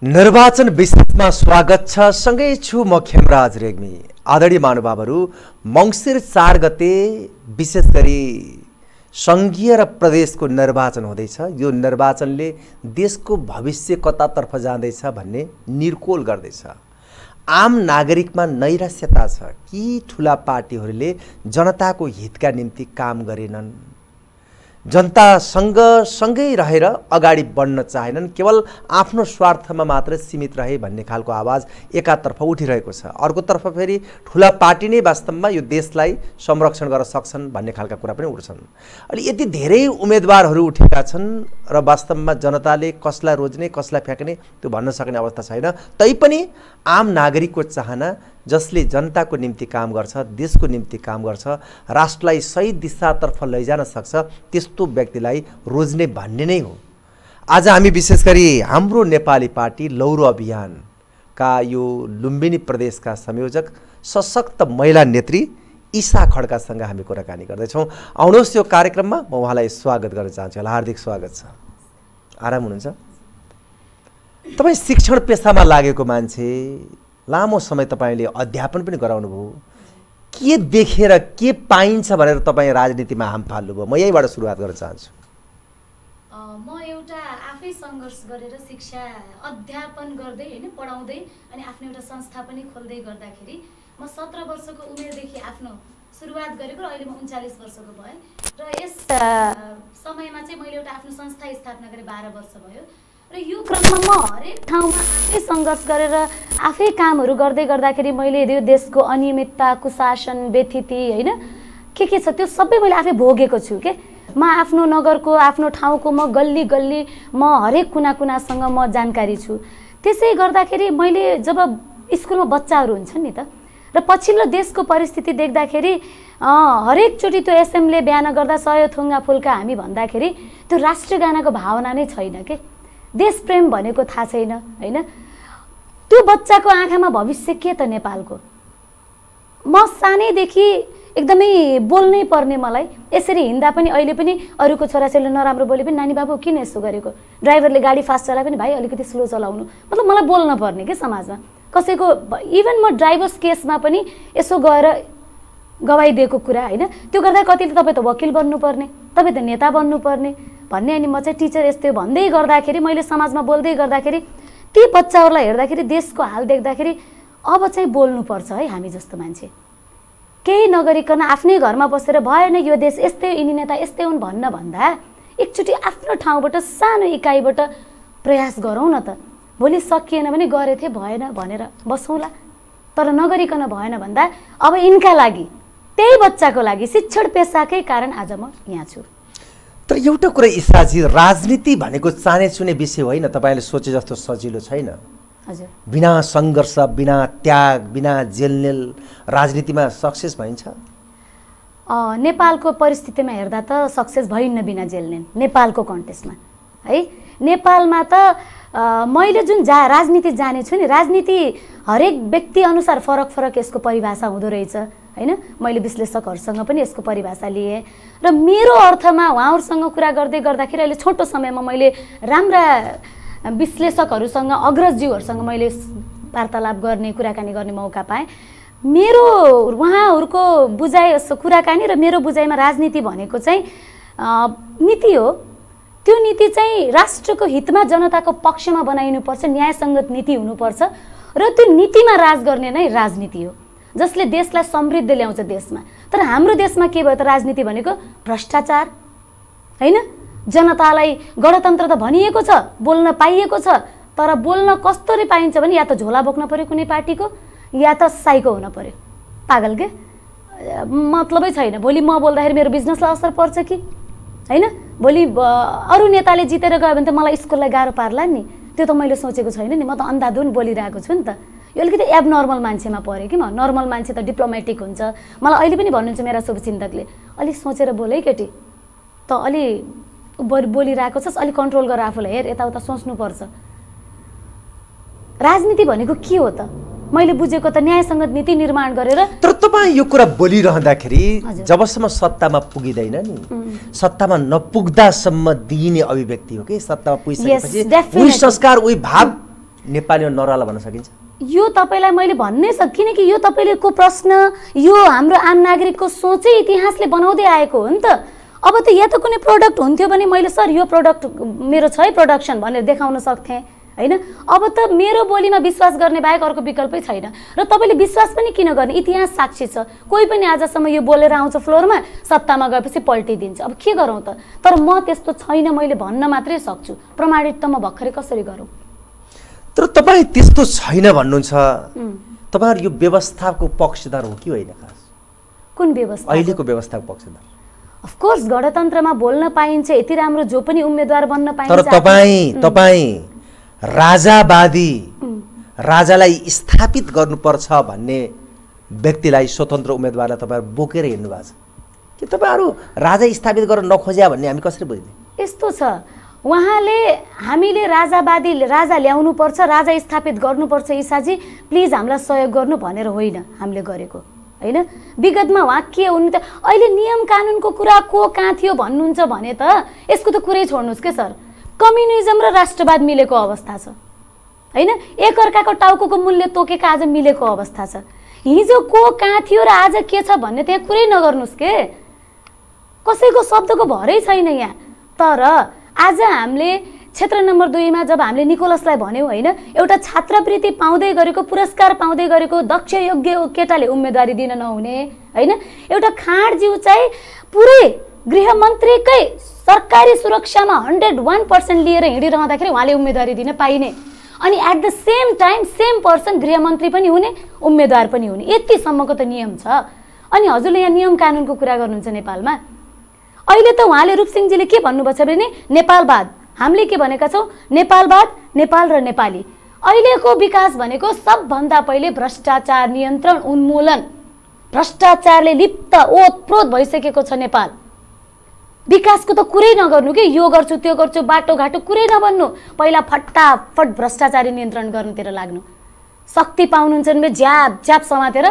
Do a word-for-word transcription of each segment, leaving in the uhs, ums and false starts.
निर्वाचन विशेषमा स्वागत छ। सँगै छु म खेमराज रेग्मी। आदरणीय महानुभावहरू, मङ्सिर चार गते विशेष गरी सङ्घीय र प्रदेशको निर्वाचन हुँदैछ। यो निर्वाचनले देशको भविष्य कतातर्फ जाँदैछ भन्ने निर्कोल गर्दैछ। आम नागरिकमा नैराश्यता छ कि ठुला पार्टीहरूले जनताको हितका निम्ति काम गरेनन्, जनतासँग सँगै रहेर अगाडि बढ्न चाहेनन्, केवल आफ्नो स्वार्थमा मात्र सीमित रहे भन्ने खालको आवाज एकातर्फ उठिरहेको छ। अर्कोतर्फ फेरि ठुला पार्टी नै वास्तवमा यो देशलाई संरक्षण गर्न सक्छन् भन्ने खालका कुरा पनि उठ्छन्। अनि यति धेरै उम्मेदवारहरू उठेका छन् र वास्तवमा जनताले कसलाई रोज्ने कसलाई फ्याँक्ने त्यो भन्न सक्ने अवस्था छैन। तैपनि आम नागरिकको चाहना, जसले जनताको निम्ति काम गर्छ, देशको निम्ति काम गर्छ, राष्ट्रलाई सही दिशातर्फ लैजान सक्छ, त्यस्तो व्यक्तिलाई रोज्ने भन्ने नै हो। आज हामी विशेष गरी हाम्रो नेपाली पार्टी लौरो अभियानका यो लुम्बिनी प्रदेशका संयोजक सशक्त महिला नेत्री ईशा खड्कासँग हामी कुराकानी गर्दैछौँ। आउनुहोस् यो कार्यक्रममा म उहाँलाई स्वागत गर्न चाहन्छु। हार्दिक स्वागत छ। आराम हुनुहुन्छ? तपाईँ शिक्षण पेसामा लागेको मान्छे, लामो समय तपाईँले अध्यापन पनि गराउनु भयो। के देखेर के पाइन्छ भनेर तपाईँ राजनीतिमा हाम फाल्नुभयो? म यहीबाट सुरुवात गर्न चाहन्छु। म एउटा आफै सङ्घर्ष गरेर शिक्षा अध्यापन गर्दै होइन पढाउँदै अनि आफ्नो एउटा संस्था पनि खोल्दै गर्दाखेरि म सत्र वर्षको उमेरदेखि आफ्नो सुरुवात गरेको र अहिले म उन्चालिस वर्षको भएँ र यस समयमा चाहिँ मैले एउटा आफ्नो संस्था स्थापना गरेँ। बाह्र वर्ष भयो र यो क्रममा म हरेक ठाउँमा आफै सङ्घर्ष गरेर आफै कामहरू गर्दै गर्दाखेरि मैले यो देशको अनियमितता, कुशासन, व्यथिति होइन के के छ त्यो सबै मैले आफै भोगेको छु। के म आफ्नो नगरको, आफ्नो ठाउँको, म गल्ली गल्ली, म हरेक कुना कुनासँग म जानकारी छु। त्यसै गर्दाखेरि मैले जब स्कुलमा बच्चाहरू हुन्छन् नि त र पछिल्लो देशको परिस्थिति देख्दाखेरि हरेकचोटि त्यो एसएमले बिहान गर्दा सय थुङ्गा फुल्का हामी भन्दाखेरि त्यो राष्ट्रिय गानाको भावना नै छैन। के देश प्रेम भनेको थाहा छैन होइन। त्यो बच्चाको आँखामा भविष्य के त नेपालको? म सानैदेखि एकदमै बोल्नै पर्ने, मलाई यसरी हिँड्दा पनि अहिले पनि अरूको छोराछोरीले नराम्रो बोले पनि नानी बाबु किन यसो गरेको, ड्राइभरले गाडी फास्ट चलाए पनि भाइ अलिकति स्लो चलाउनु, मतलब मलाई बोल्न पर्ने के समाजमा। कसैको इभन म ड्राइभर्स केसमा पनि यसो गएर गवाई दिएको कुरा होइन, त्यो गर्दा कतिले तपाईँ त वकिल बन्नुपर्ने, तपाईँ त नेता बन्नुपर्ने भन्ने, अनि म चाहिँ टिचर यस्तै भन्दै गर्दाखेरि मैले समाजमा बोल्दै गर्दाखेरि ती बच्चाहरूलाई हेर्दाखेरि देशको हाल देख्दाखेरि अब चाहिँ बोल्नुपर्छ है। हामी जस्तो मान्छे केही नगरिकन आफ्नै घरमा बसेर भएन यो देश यस्तै, यिनी नेता यस्तै हुन् भन्न भन्दा एकचोटि आफ्नो ठाउँबाट सानो इकाइबाट प्रयास गरौँ न त। भोलि सकिएन भने गरेथे भएन भनेर बसौँला, तर नगरिकन भएन भन्दा अब यिनका लागि, त्यही बच्चाको लागि शिक्षण पेसाकै कारण आज म यहाँ छु। तर एउटा कुरा ईशाजी, राजनीति भनेको चाने चुने विषय होइन। तपाईँले सोचे जस्तो सजिलो छैन। हजुर, बिना सङ्घर्ष, बिना त्याग, बिना जेलनेल राजनीतिमा सक्सेस भइन्छ? नेपालको परिस्थितिमा हेर्दा त सक्सेस भइन्न बिना जेलनेल। नेपालको कन्टेस्टमा है, नेपालमा त मैले जुन जा राजनीति जानेछु नि, राजनीति हरेक व्यक्ति अनुसार फरक फरक यसको परिभाषा हुँदो रहेछ होइन। मैले विश्लेषकहरूसँग पनि यसको परिभाषा लिएँ र मेरो अर्थमा उहाँहरूसँग कुरा गर्दै गर्दाखेरि अहिले छोटो समयमा मैले राम्रा विश्लेषकहरूसँग, अग्रजज्यूहरूसँग मैले वार्तालाप गर्ने, कुराकानी गर्ने मौका पाएँ। मेरो उहाँहरूको बुझाइ, कुराकानी र मेरो बुझाइमा राजनीति भनेको चाहिँ नीति हो। त्यो नीति चाहिँ राष्ट्रको हितमा जनताको पक्षमा बनाइनुपर्छ, न्यायसङ्गत नीति हुनुपर्छ र त्यो नीतिमा राज गर्ने नै राजनीति हो, जसले देशलाई समृद्ध ल्याउँछ देशमा। तर हाम्रो देशमा के भयो त, राजनीति भनेको भ्रष्टाचार होइन। जनतालाई गणतन्त्र त भनिएको छ, बोल्न पाइएको छ, तर बोल्न कस्तरी पाइन्छ भने या त झोला बोक्न पर्यो कुनै पार्टीको, या त साइको हुन पर्यो। पागल के, मतलबै छैन। भोलि म बोल्दाखेरि मेरो बिजनेसलाई असर पर्छ कि होइन? भोलि अरू नेताले जितेर गयो भने त मलाई स्कुललाई गाह्रो पार्ला नि। त्यो त मैले सोचेको छैन नि। म त अन्धाधुन बोलिरहेको छु नि त। यो अलिकति एब नर्मल मान्छेमा पऱ्यो कि म। नर्मल मान्छे त डिप्लोमेटिक हुन्छ। मलाई अहिले पनि भन्नुहुन्छ मेरा शुभचिन्तकले, अलिक सोचेर बोल है केटी, त अलि बोलिरहेको छस्, अलिक कन्ट्रोल गर आफूलाई, हेर यताउता सोच्नुपर्छ। राजनीति भनेको के हो त? मैले बुझेको त न्यायसङ्गत नीति निर्माण गरेर। तर तपाईँ यो कुरा बोलिरहँदाखेरि जबसम्म सत्तामा पुगिँदैन नि, सत्तामा नपुग्दासम्म दिइने अभिव्यक्ति हो कि सत्तामा पुगिसकेपछि उही संस्कार, उही भाव नेपालीमा नराला भन्न सकिन्छ? यो तपाईँलाई मैले भन्नै सक् किनकि यो तपाईँलेको प्रश्न यो हाम्रो आम नागरिकको सोचै इतिहासले बनाउँदै आएको हो नि त। अब त या त कुनै प्रडक्ट हुन्थ्यो भने मैले सर यो प्रडक्ट मेरो छ है प्रडक्सन भनेर देखाउन सक्थेँ होइन। अब त मेरो बोलीमा विश्वास गर्ने बाहेक अर्को विकल्पै छैन र तपाईँले विश्वास पनि किन गर्ने? इतिहास साक्षी छ। कोही पनि आजसम्म यो बोलेर आउँछ फ्लोरमा, सत्तामा गएपछि पल्टिदिन्छ। अब के गरौँ त? तर म त्यस्तो छैन मैले भन्न मात्रै सक्छु, प्रमाणित त म भर्खरै कसरी गरौँ? तर तपाईँ त्यस्तो छैन भन्नुहुन्छ, तपाईँहरू यो व्यवस्थाको पक्षधर हो कि होइन? खास कुन व्यवस्था? अहिलेको व्यवस्थाको पक्षधर। अफकोर्स गणतन्त्रमा बोल्न पाइन्छ, यति राम्रो जो पनि उम्मेदवार बन्न पाइन्छ। तर तपाईँ तपाईँ राजावादी, राजालाई स्थापित गर्नुपर्छ भन्ने व्यक्तिलाई, स्वतन्त्र उम्मेदवारलाई तपाईँहरू बोकेर हिँड्नु भएको छ कि तपाईँहरू राजा स्थापित गर्न नखोज्या भन्ने हामी कसरी बुझ्ने? यस्तो छ, उहाँले हामीले राजावादी राजा ल्याउनुपर्छ, राजा स्थापित गर्नुपर्छ, ईसाजी प्लिज हामीलाई सहयोग गर्नु भनेर होइन हामीले गरेको होइन। विगतमा उहाँ के हुनु त अहिले नियम कानुनको कुरा को कहाँ थियो भन्नुहुन्छ भने त यसको त कुरै छोड्नुहोस् के सर। कम्युनिजम र राष्ट्रवाद मिलेको अवस्था छ होइन। एकअर्काको टाउको मूल्य तोकेका आज मिलेको अवस्था छ। हिजो को कहाँ थियो र आज के छ भन्ने त्यहाँ कुरै नगर्नुहोस् के। कसैको शब्दको भरै छैन यहाँ। तर आज हामीले क्षेत्र नम्बर दुईमा जब हामीले निकोलसलाई भन्यौँ होइन, एउटा छात्रवृत्ति पाउँदै गरेको, पुरस्कार पाउँदै गरेको दक्ष योग्य केटाले उम्मेदवारी दिन नहुने होइन। एउटा खाँडज्यू चाहिँ पुरै गृहमन्त्रीकै सरकारी सुरक्षामा हन्ड्रेड वान पर्सेन्ट लिएर हिँडिरहँदाखेरि उहाँले उम्मेदवारी दिन पाइने, अनि at the same time same person गृहमन्त्री पनि हुने उम्मेदवार पनि हुने, यतिसम्मको त नियम छ। अनि हजुरले यहाँ नियम कानुनको कुरा गर्नुहुन्छ नेपालमा। अहिले त उहाँले रूपसिंहजीले के भन्नुभएको छ भने नेपालवाद, हामीले के भनेका छौँ नेपालवाद, नेपाल र नेपाली। अहिलेको विकास भनेको सबभन्दा पहिले भ्रष्टाचार नियन्त्रण उन्मूलन, भ्रष्टाचारले लिप्त ओतप्रोत भइसकेको छ नेपाल। विकासको त कुरै नगर्नु कि यो गर्छु त्यो गर्छु बाटोघाटो कुरै नबन्नु, पहिला फटाफट भ्रष्टाचारी नियन्त्रण गर्नुतिर लाग्नु। शक्ति पाउनुहुन्छ भने ज्याप ज्याप समातेर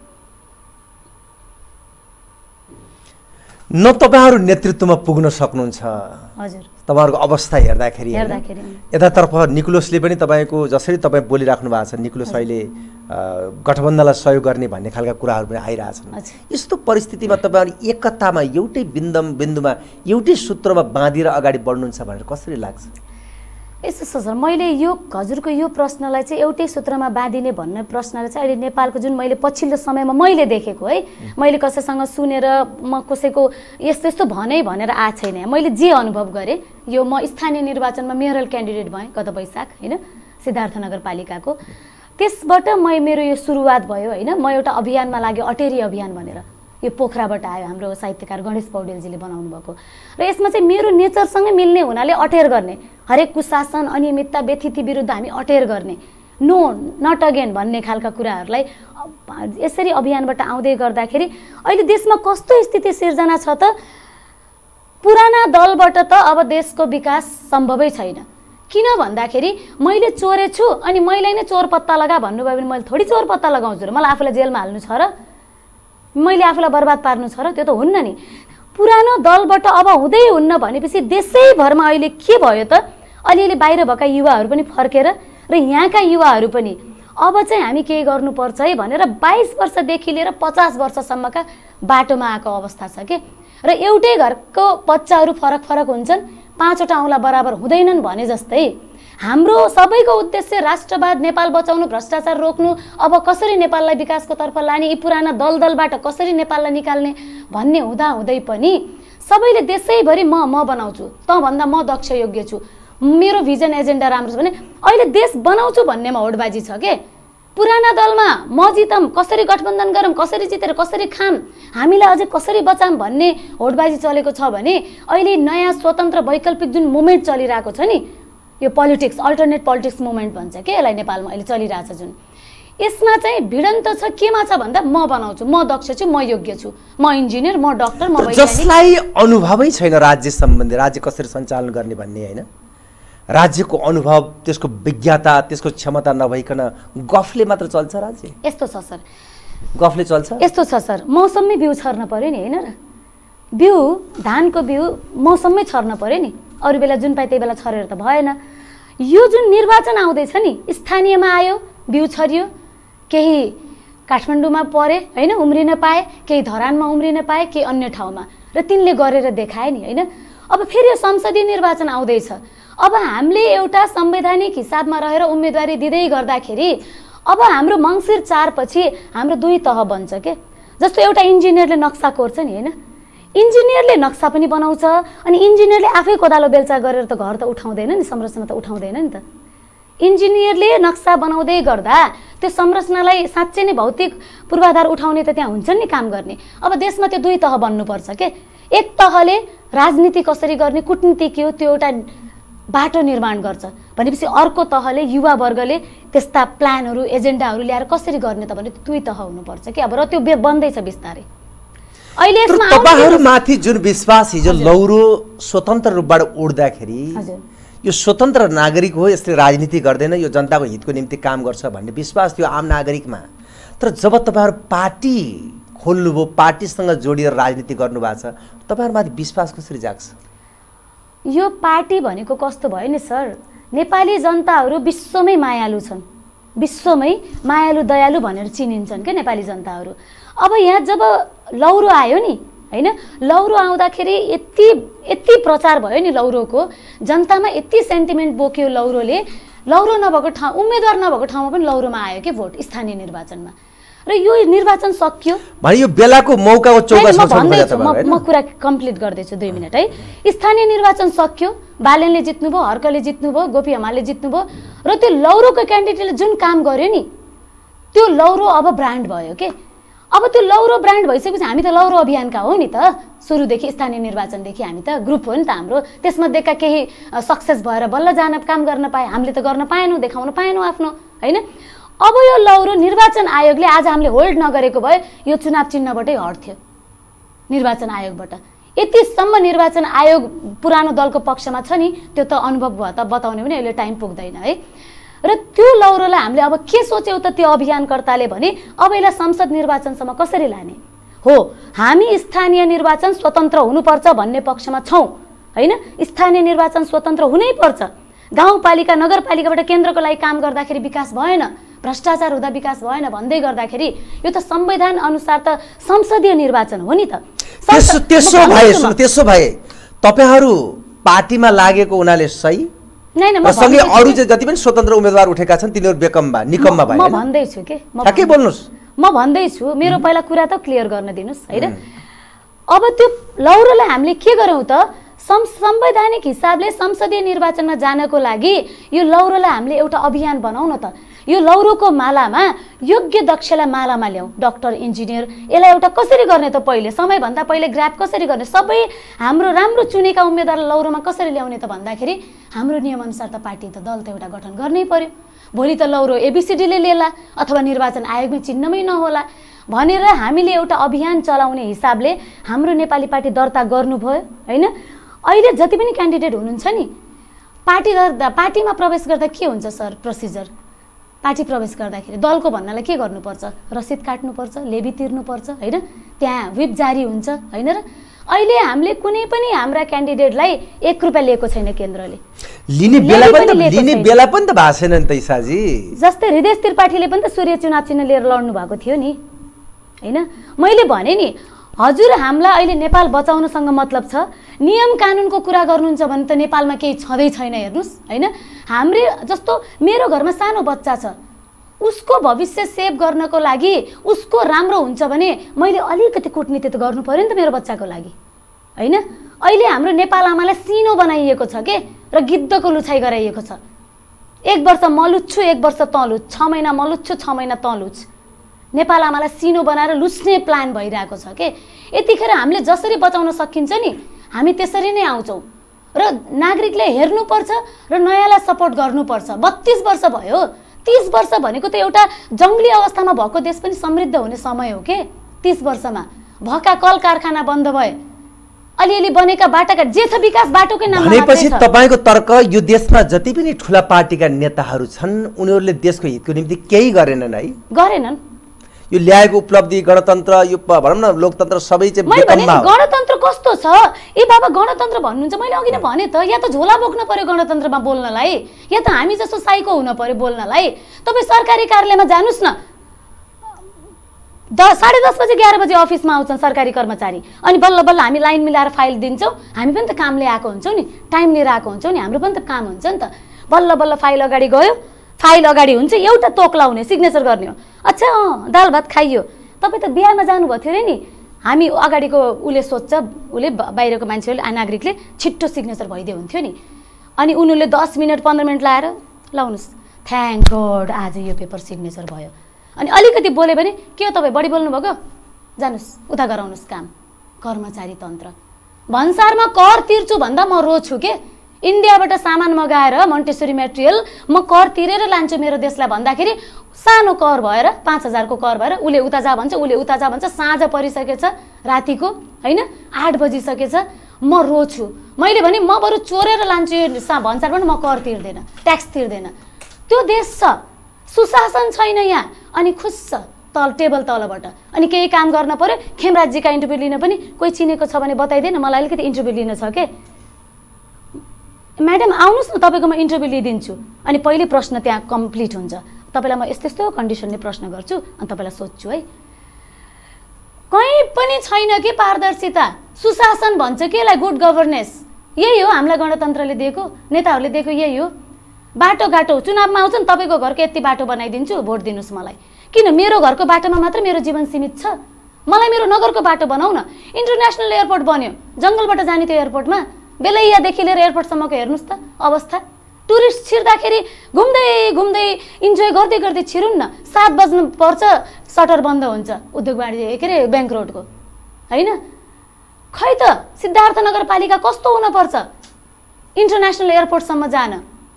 न तपाईँहरू नेतृत्वमा पुग्न सक्नुहुन्छ। हजुर, तपाईँहरूको अवस्था हेर्दाखेरि हेर्दाखेरि यतातर्फ निकोलसले पनि तपाईँको जसरी तपाईँ बोलिराख्नु भएको छ, निकोलस अहिले गठबन्धनलाई सहयोग गर्ने भन्ने खालका कुराहरू पनि आइरहेछन्। यस्तो परिस्थितिमा तपाईँहरू एकतामा एउटै बिन्दम बिन्दुमा एउटै सूत्रमा बाँधेर अगाडि बढ्नुहुन्छ भनेर कसरी लाग्छ? यस्तो छ सर, मैले यो हजुरको यो प्रश्नलाई चाहिँ एउटै सूत्रमा बाँधिने भन्ने प्रश्नलाई चाहिँ अहिले नेपालको जुन मैले पछिल्लो समयमा मैले देखेको है, मैले कसैसँग सुनेर म कसैको यस्तो यस्तो भनै भनेर आएको छैन। मैले जे अनुभव गरेँ, यो म स्थानीय निर्वाचनमा मेयरल क्यान्डिडेट भएँ गत वैशाख होइन, सिद्धार्थ नगरपालिकाको। त्यसबाट म मेरो यो सुरुवात भयो होइन। म एउटा अभियानमा लाग्यो, अटेरी अभियान भनेर, यो पोखराबाट आयो, हाम्रो साहित्यकार गणेश पौडेलजीले बनाउनु भएको। र यसमा चाहिँ मेरो नेचरसँगै मिल्ने हुनाले अटेर गर्ने, हरेक कुशासन अनियमितता व्यथिति विरुद्ध हामी अटेर गर्ने, नो नट अगेन भन्ने खालका कुराहरूलाई यसरी अभियानबाट आउँदै गर्दाखेरि अहिले देशमा कस्तो स्थिति सिर्जना छ त, पुराना दलबाट त अब देशको विकास सम्भवै छैन। किन भन्दाखेरि मैले चोरेछु अनि मैले नै चोर पत्ता लगा भन्नुभयो भने मैले थोडी चोर पत्ता लगाउँछु र मलाई आफूलाई जेलमा हाल्नु छ र, मैले आफूलाई बर्बाद पार्नु छ र? त्यो त हुन्न नि। पुरानो दलबाट अब हुँदै हुन्न भनेपछि देशैभरमा अहिले के भयो त, अलिअलि बाहिर भएका युवाहरू पनि फर्केर र यहाँका युवाहरू पनि अब चाहिँ हामी केही गर्नुपर्छ है भनेर बाइस वर्षदेखि लिएर पचास वर्षसम्मका बाटोमा आएको अवस्था छ कि। र एउटै घरको बच्चाहरू फरक फरक हुन्छन्, पाँचवटा औँला बराबर हुँदैनन् भने जस्तै हाम्रो सबैको उद्देश्य राष्ट्रवाद, नेपाल बचाउनु, भ्रष्टाचार रोक्नु, अब कसरी नेपाललाई विकासको तर्फ लाने, यी पुराना दल दलबाट कसरी नेपाललाई निकाल्ने भन्ने हुँदा हुँदै पनि सबैले देशैभरि म म बनाउँछु, तँभन्दा म दक्ष योग्य छु, मेरो भिजन एजेन्डा राम्रो छ भने अहिले देश बनाउँछु भन्नेमा होडबाजी छ के। पुराना दलमा म जितम, कसरी गठबन्धन गरौँ, कसरी जितेर कसरी खाम, हामीलाई अझै कसरी बचाम भन्ने होडबाजी चलेको छ भने अहिले नयाँ स्वतन्त्र वैकल्पिक जुन मुभमेन्ट चलिरहेको छ नि, यो पोलिटिक्स अल्टरनेट पोलिटिक्स मुभमेन्ट भन्छ के यसलाई नेपालमा अहिले चलिरहेछ जुन, यसमा चाहिँ भिडन्त छ केमा छ भन्दा म बनाउँछु, म दक्ष छु, म योग्य छु, म इन्जिनियर, म डाक्टर, म वैज्ञानिक। जसलाई अनुभवै छैन राज्य सम्बन्धी, राज्य कसरी सञ्चालन गर्ने भन्ने होइन, राज्यको अनुभव, त्यसको विज्ञता, त्यसको क्षमता नभइकन गफले मात्र चल्छ राज्य? यस्तो छ सर, गफले चल्छ? यस्तो छ सर, मौसममै बिउ छर्न पर्यो नि होइन र, बिउ धानको बिउ मौसममै छर्न पर्यो नि, अरू बेला जुन पाए त्यही बेला छरेर त भएन। यो जुन निर्वाचन आउँदैछ नि, स्थानीयमा आयो, बिउ छरियो, केही काठमाडौँमा परे होइन, उम्रिन पाए, केही धरानमा उम्रिन पाए, केही अन्य ठाउँमा, र तिनले गरेर देखाए नि होइन। अब फेरि यो संसदीय निर्वाचन आउँदैछ, अब हामीले एउटा संवैधानिक हिसाबमा रहेर उम्मेदवारी दिँदै गर्दाखेरि अब हाम्रो मङ्सिर चार पछि हाम्रो दुई तह बन्छ के। जस्तो एउटा इन्जिनियरले नक्सा कोर्छ नि होइन, इन्जिनियरले नक्सा पनि बनाउँछ, अनि इन्जिनियरले आफै कोदालो बेल्चा गरेर त घर त उठाउँदैन नि, संरचना त उठाउँदैन नि त। इन्जिनियरले नक्सा बनाउँदै गर्दा त्यो संरचनालाई साँच्चै नै भौतिक पूर्वाधार उठाउने त त्यहाँ हुन्छ नि काम गर्ने। अब देशमा त्यो दुई तह बन्नुपर्छ के। एक तहले राजनीति कसरी गर्ने, कुटनीति के हो त्यो एउटा बाटो निर्माण गर्छ भनेपछि अर्को तहले युवा वर्गले त्यस्ता प्लानहरू एजेन्डाहरू ल्याएर कसरी गर्ने त भने दुई तह हुनुपर्छ कि। अब र त्यो बन्दैछ बिस्तारै। अहिले यसमा तपाईहरुमाथि जुन विश्वास हिजो लौरो स्वतन्त्र रूपबाट उड्दाखेरि यो स्वतन्त्र नागरिक हो, यसले राजनीति गर्दैन, यो जनताको हितको निम्ति काम गर्छ भन्ने विश्वास थियो आम नागरिकमा। तर जब तपाईहरु पार्टी खोल्नुभयो, पार्टीसँग जोडिएर राजनीति गर्नुभएको छ, तपाईहरुमाथि विश्वास कसरी जाग्छ? यो पार्टी भनेको कस्तो भयो नि सर, नेपाली जनताहरू विश्वमै मायालु छन्, विश्वमै मायालु दयालु भनेर चिनिन्छन् के नेपाली जनताहरू। अब यहाँ जब लौरो आयो नि हैन, लौरो आउँदाखेरि यति यति प्रचार भयो नि लौरोको, जनतामा यति सेन्टिमेन्ट बोक्यो लौरोले। लौरो नभएको ठाउँ, उम्मेदवार नभएको ठाउँमा पनि लौरोमा आयो के भोट स्थानीय निर्वाचनमा। र यो निर्वाचन सकियो भने यो बेलाको मौकाको चौकामा म म कुरा कम्प्लिट गर्दैछु दुई मिनट है। स्थानीय निर्वाचन सकियो, बालेनले जित्नुभयो, हर्कले जित्नुभयो, गोपी हमालले जित्नुभयो, र त्यो लौरोको क्यान्डिडेटले जुन काम गर्यो नि त्यो लौरो अब ब्रान्ड भयो के। अब त्यो लौरो ब्रान्ड भइसकेपछि हामी त लौरो अभियानका हो नि त, सुरुदेखि स्थानीय निर्वाचनदेखि हामी त ग्रुप हो नि त हाम्रो। त्यसमध्येका केही सक्सेस भएर बल्ल जान काम गर्न पाए, हामीले त गर्न पाएनौँ, देखाउन पाएनौँ आफ्नो हैन। अब यो लौरो निर्वाचन आयोगले आज हामीले होल्ड नगरेको भए यो चुनाव चिन्हबाटै हट्थ्यो निर्वाचन आयोगबाट। यतिसम्म निर्वाचन आयोग पुरानो दलको पक्षमा छ नि, त्यो त अनुभव भयो त बताउने पनि अहिले टाइम पुग्दैन है। र त्यो लौरोलाई हामीले अब के सोच्यौ त त्यो अभियानकर्ताले भने अब यसलाई संसद निर्वाचनसम्म कसरी लाने हो। हामी स्थानीय निर्वाचन स्वतन्त्र हुनुपर्छ भन्ने पक्षमा छौँ हैन। स्थानीय निर्वाचन स्वतन्त्र हुनै पर्छ। गाउँपालिका नगरपालिकाबाट केन्द्रको लागि काम गर्दाखेरि विकास भएन, भ्रष्टाचार हुँदा विकास भएन भन्दै गर्दाखेरि यो त संविधान अनुसार त संसदीय निर्वाचन हो नि त। त्यसो त्यसो भए त्यसो भए तपाईहरु पार्टीमा लागेको उनाले सही हैन। म सँगै अरु जति पनि स्वतन्त्र उम्मेदवार उठेका छन् तिनीहरु बेकमबा निकममा भए। म भन्दै छु के, म ठ्याक्कै बोल्नुस्। म भन्दै छु, मेरो पहिला कुरा त क्लियर गर्न दिनुस् हैन। अब त्यो लौरोलाई हामीले के गर्यौं त, संवैधानिक हिसाबले संसदीय निर्वाचनमा जानको लागि यो लौरोलाई हामीले एउटा अभियान बनाउन त। यो लौरोको मालामा योग्य दक्षलाई मालामा ल्याऊ, डाक्टर इन्जिनियर, यसलाई एउटा कसरी गर्ने त, पहिले समयभन्दा पहिले ग्राफ कसरी गर्ने, सबै हाम्रो राम्रो चुनेका उम्मेदवार लौरोमा कसरी ल्याउने त भन्दाखेरि हाम्रो नियमअनुसार त पार्टी त दल त एउटा गठन गर्नै पर्यो। भोलि त लौरो एबिसिडीले लिएला अथवा निर्वाचन आयोगमै चिन्हमै नहोला भनेर हामीले एउटा अभियान चलाउने हिसाबले हाम्रो नेपाली पार्टी दर्ता गर्नुभयो हैन। अहिले जति पनि क्यान्डिडेट हुनुहुन्छ नि, पार्टी गर्दा पार्टीमा प्रवेश गर्दा के हुन्छ सर प्रोसिजर, पार्टी प्रवेश गर्दाखेरि दलको भन्नलाई के गर्नुपर्छ, रसिद काट्नुपर्छ, लेबी तिर्नुपर्छ हैन, त्यहाँ व्हिप जारी हुन्छ हैन। र अहिले हामीले कुनै पनि हाम्रा क्यान्डिडेटलाई एक रुपैयाँ लिएको छैन केन्द्रले। लिने बेला पनि लिने बेला पनि त भएको छैन नि त ईसाजी। जस्तै हृदय त्रिपाठीले पनि त सूर्य चुनाव चिन्ह लिएर लड्नु भएको थियो नि हैन। मैले भने नि हजुर हामीलाई अहिले नेपाल बचाउनसँग मतलब छ, नियम कानुनको कुरा गर्नुहुन्छ भने त नेपालमा केही छँदै छैन हेर्नुस् हैन। हाम्रे जस्तो मेरो घरमा सानो बच्चा छ, उसको भविष्य सेभ गर्नको लागि उसको राम्रो हुन्छ भने मैले अलिकति कूटनीति त गर्नु पर्यो नि त मेरो बच्चाको लागि हैन। अहिले हाम्रो नेपाल आमालाई सिनो बनाइएको छ के, र गिद्धको लुछाइ गराइएको छ। एक वर्ष म लुच्छु, एक वर्ष तँ लुच, छ महिना म लुच्छु, छ महिना तँ लुच। नेपाल आमालाई सिनो बनाएर लुच्ने प्लान भइरहेको छ के। यतिखेर हामीले जसरी बचाउन सकिन्छ नि हामी त्यसरी नै आउँछौँ, र नागरिकले हेर्नुपर्छ र नयाँलाई सपोर्ट गर्नुपर्छ। बत्तीस वर्ष भयो, तीस वर्ष भनेको त एउटा जङ्गली अवस्थामा भएको देश पनि समृद्ध हुने समय हो के। तीस वर्षमा भएका कल कारखाना बन्द भए, अलिअलि बनेका बाटाघाट जे छ विकास बाटोकै नाममा भनेपछि तपाईको तर्क यो देशमा जति पनि ठुला पार्टीका नेताहरू छन् उनीहरूले देशको हितको निम्ति केही गरेनन् है? गरेनन्। यो ल्याएको उपलब्धि गणतन्त्र यो भनौँ न लोकतन्त्र सबै चाहिँ मैले भने बेकममा हो। गणतन्त्र कस्तो छ ए बाबा गणतन्त्र भन्नुहुन्छ मैले अघि नै भने त या त झोला बोक्न पर्यो गणतन्त्रमा बोल्नलाई या त हामी जस्तो साइको हुन पर्यो बोल्नलाई। तपाईँ सरकारी कार्यालयमा जानुस् न दस साढे दस बजे एघार बजे अफिसमा आउँछन् सरकारी कर्मचारी अनि बल्ल बल्ल हामी लाइन मिलाएर फाइल दिन्छौँ। हामी पनि त काम लिएर आएको हुन्छौँ नि टाइम लिएर आएको हुन्छौँ नि हाम्रो पनि त काम हुन्छ नि त। बल्ल बल्ल फाइल अगाडि गयो फाइल अगाडि हुन्छ एउटा तोक लाउने सिग्नेचर गर्ने हो। अच्छा अँ दाल भात खाइयो तपाईँ त बिहामा जानुभएको थियो अरे नि हामी अगाडिको उसले सोध्छ उसले बाहिरको मान्छेले नागरिकले छिट्टो सिग्नेचर भइदियो हुन्थ्यो नि अनि उनीहरूले दस मिनट पन्ध्र मिनट लाएर लाउनुहोस् थ्याङ्क गड आज यो पेपर सिग्नेचर भयो। अनि अलिकति बोल्यो भने के हो तपाईँ बढी बोल्नुभएको जानुहोस् उता गराउनुहोस् काम। कर्मचारी तन्त्र भन्सारमा कर तिर्छु भन्दा म रोछु के इन्डियाबाट सामान मगाएर मन्टेसरी मेटेरियल म कर तिरेर लान्छु मेरो देशलाई भन्दाखेरि सानो कर भएर पाँच हजारको कर भएर उसले उता जा भन्छ उसले उता जा भन्छ साँझ परिसकेछ रातिको होइन आठ बजिसकेछ म रोछु। मैले भने म बरु चोरेर लान्छु यो भन्सारबाट म कर तिर्दैन ट्याक्स तिर्दैन। त्यो देश छ सुशासन छैन यहाँ अनि खुस्छ तल टेबल तलबाट अनि केही काम गर्न पर्यो खेमराजजीका इन्टरभ्यू लिन पनि कोही चिनेको छ भने बताइदिएन मलाई अलिकति इन्टरभ्यू लिन छ के म्याडम आउनुहोस् न तपाईँको म इन्टरभ्यू लिइदिन्छु अनि पहिले प्रश्न त्यहाँ कम्प्लिट हुन्छ। तपाईँलाई म यस्तो यस्तो कन्डिसनले प्रश्न गर्छु अनि तपाईँलाई सोध्छु है कहीँ पनि छैन कि पारदर्शिता सुशासन भन्छ के यसलाई गुड गभर्नेन्स यही हो हामीलाई गणतन्त्रले दिएको नेताहरूले दिएको यही हो। बाटोघाटो चुनावमा आउँछ नि तपाईँको घरको यति बाटो बनाइदिन्छु भोट दिनुहोस् मलाई किन मेरो घरको बाटोमा मात्र मेरो जीवन सीमित छ मलाई मेरो नगरको बाटो बनाऊ न। इन्टरनेसनल एयरपोर्ट बन्यो जङ्गलबाट जाने त्यो एयरपोर्टमा बेलैयादेखि लिएर एयरपोर्टसम्मको हेर्नुहोस् त अवस्था टुरिस्ट छिर्दाखेरि घुम्दै घुम्दै इन्जोय गर्दै गर्दै छिरुन् न सात बज्नु पर्छ सटर बन्द हुन्छ उद्योग वाणिज्य के अरे ब्याङ्क रोडको होइन खै त सिद्धार्थ नगरपालिका कस्तो हुनुपर्छ इन्टरनेसनल एयरपोर्टसम्म जान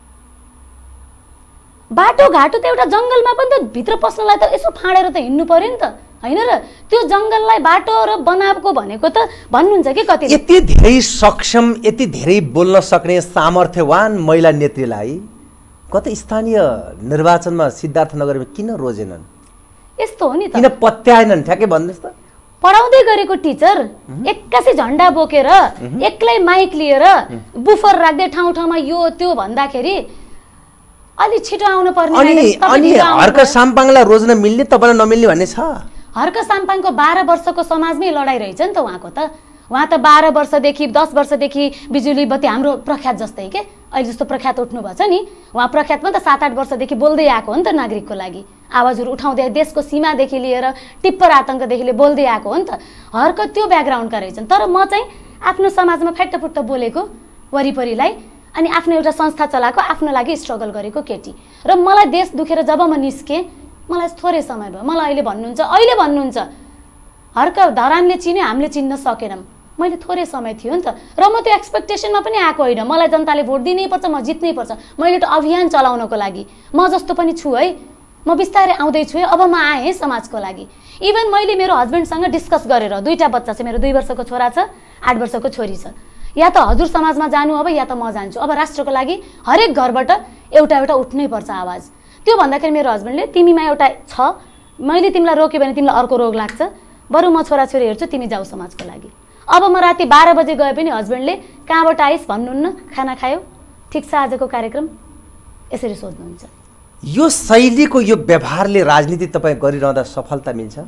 बाटोघाटो त एउटा जङ्गलमा पनि त भित्र पस्नलाई त यसो फाँडेर त हिँड्नु पर्यो नि त होइन र त्यो जङ्गललाई बाटो र बनाएको भनेको त भन्नुहुन्छ कि कति यति धेरै सक्षम यति धेरै बोल्न सक्ने सामर्थ्यवान महिला नेत्रीलाई कतै स्थानीय निर्वाचनमा सिद्धार्थनगरमा किन रोजेनन् यस्तो हो नि त किन पत्याएनन् ठ्याक्कै भन्नुहोस् त। पढाउँदै गरेको टिचर एक्कासी झन्डा बोकेर एक्लै माइक लिएर बुफर राख्दै ठाउँ ठाउँमा यो त्यो भन्दाखेरि अलि छिटो आउनु पर्ने अनि अनि हर्क साम्पाङलाई रोज्न मिल्ने तपाईँलाई नमिल्ने भन्ने छ। हर्क साम्पाङको बाह्र वर्षको समाजमै लडाइँ रहेछ नि त उहाँको त उहाँ त बाह्र वर्षदेखि दस वर्षदेखि बिजुली बत्ती हाम्रो प्रख्यात जस्तै के अहिले जस्तो प्रख्यात उठ्नु भएको छ नि उहाँ प्रख्यातमा त सात आठ वर्षदेखि बोल्दै आएको हो नि त नागरिकको लागि आवाजहरू उठाउँदै देशको सीमादेखि लिएर टिप्पर आतङ्कदेखि लिएर बोल्दै आएको हो नि त हर्क त्यो ब्याकग्राउन्डका रहेछन्। तर म चाहिँ आफ्नो समाजमा फ्याट्टफुट्ट बोलेको वरिपरिलाई अनि आफ्नो एउटा संस्था चलाएको आफ्नो लागि स्ट्रगल गरेको केटी र मलाई देश दुखेर जब म निस्केँ मलाई थोरै समय भयो मलाई अहिले भन्नुहुन्छ अहिले भन्नुहुन्छ हर्क धरानले चिन्यो हामीले चिन्न सकेनौँ मैले थोरै समय थियो नि त र म त्यो एक्सपेक्टेसनमा पनि आएको होइन मलाई जनताले भोट दिनै पर्छ म जित्नै पर्छ मैले त अभियान चलाउनको लागि म जस्तो पनि छु है म बिस्तारै आउँदैछु है अब म आएँ समाजको लागि। इभन मैले मेरो हस्बेन्डसँग डिस्कस गरेर दुईवटा बच्चा छ मेरो दुई वर्षको छोरा छ आठ वर्षको छोरी छ या त हजुर समाजमा जानु अब या त म जान्छु अब राष्ट्रको लागि हरेक घरबाट एउटा एउटा उठ्नै पर्छ आवाज। त्यो भन्दाखेरि मेरो हस्बेन्डले तिमीमा एउटा छ मैले तिमीलाई रोक्यो भने तिमीलाई अर्को रोग लाग्छ बरु म छोराछोरी हेर्छु तिमी जाऊ समाजको लागि। अब म राति बाह्र बजे गए पनि हस्बेन्डले कहाँबाट आइस भन्नुहुन्न खाना खायो ठिक छ आजको कार्यक्रम यसरी सोध्नुहुन्छ। यो शैलीको यो व्यवहारले राजनीति तपाईँ गरिरहँदा सफलता मिल्छ?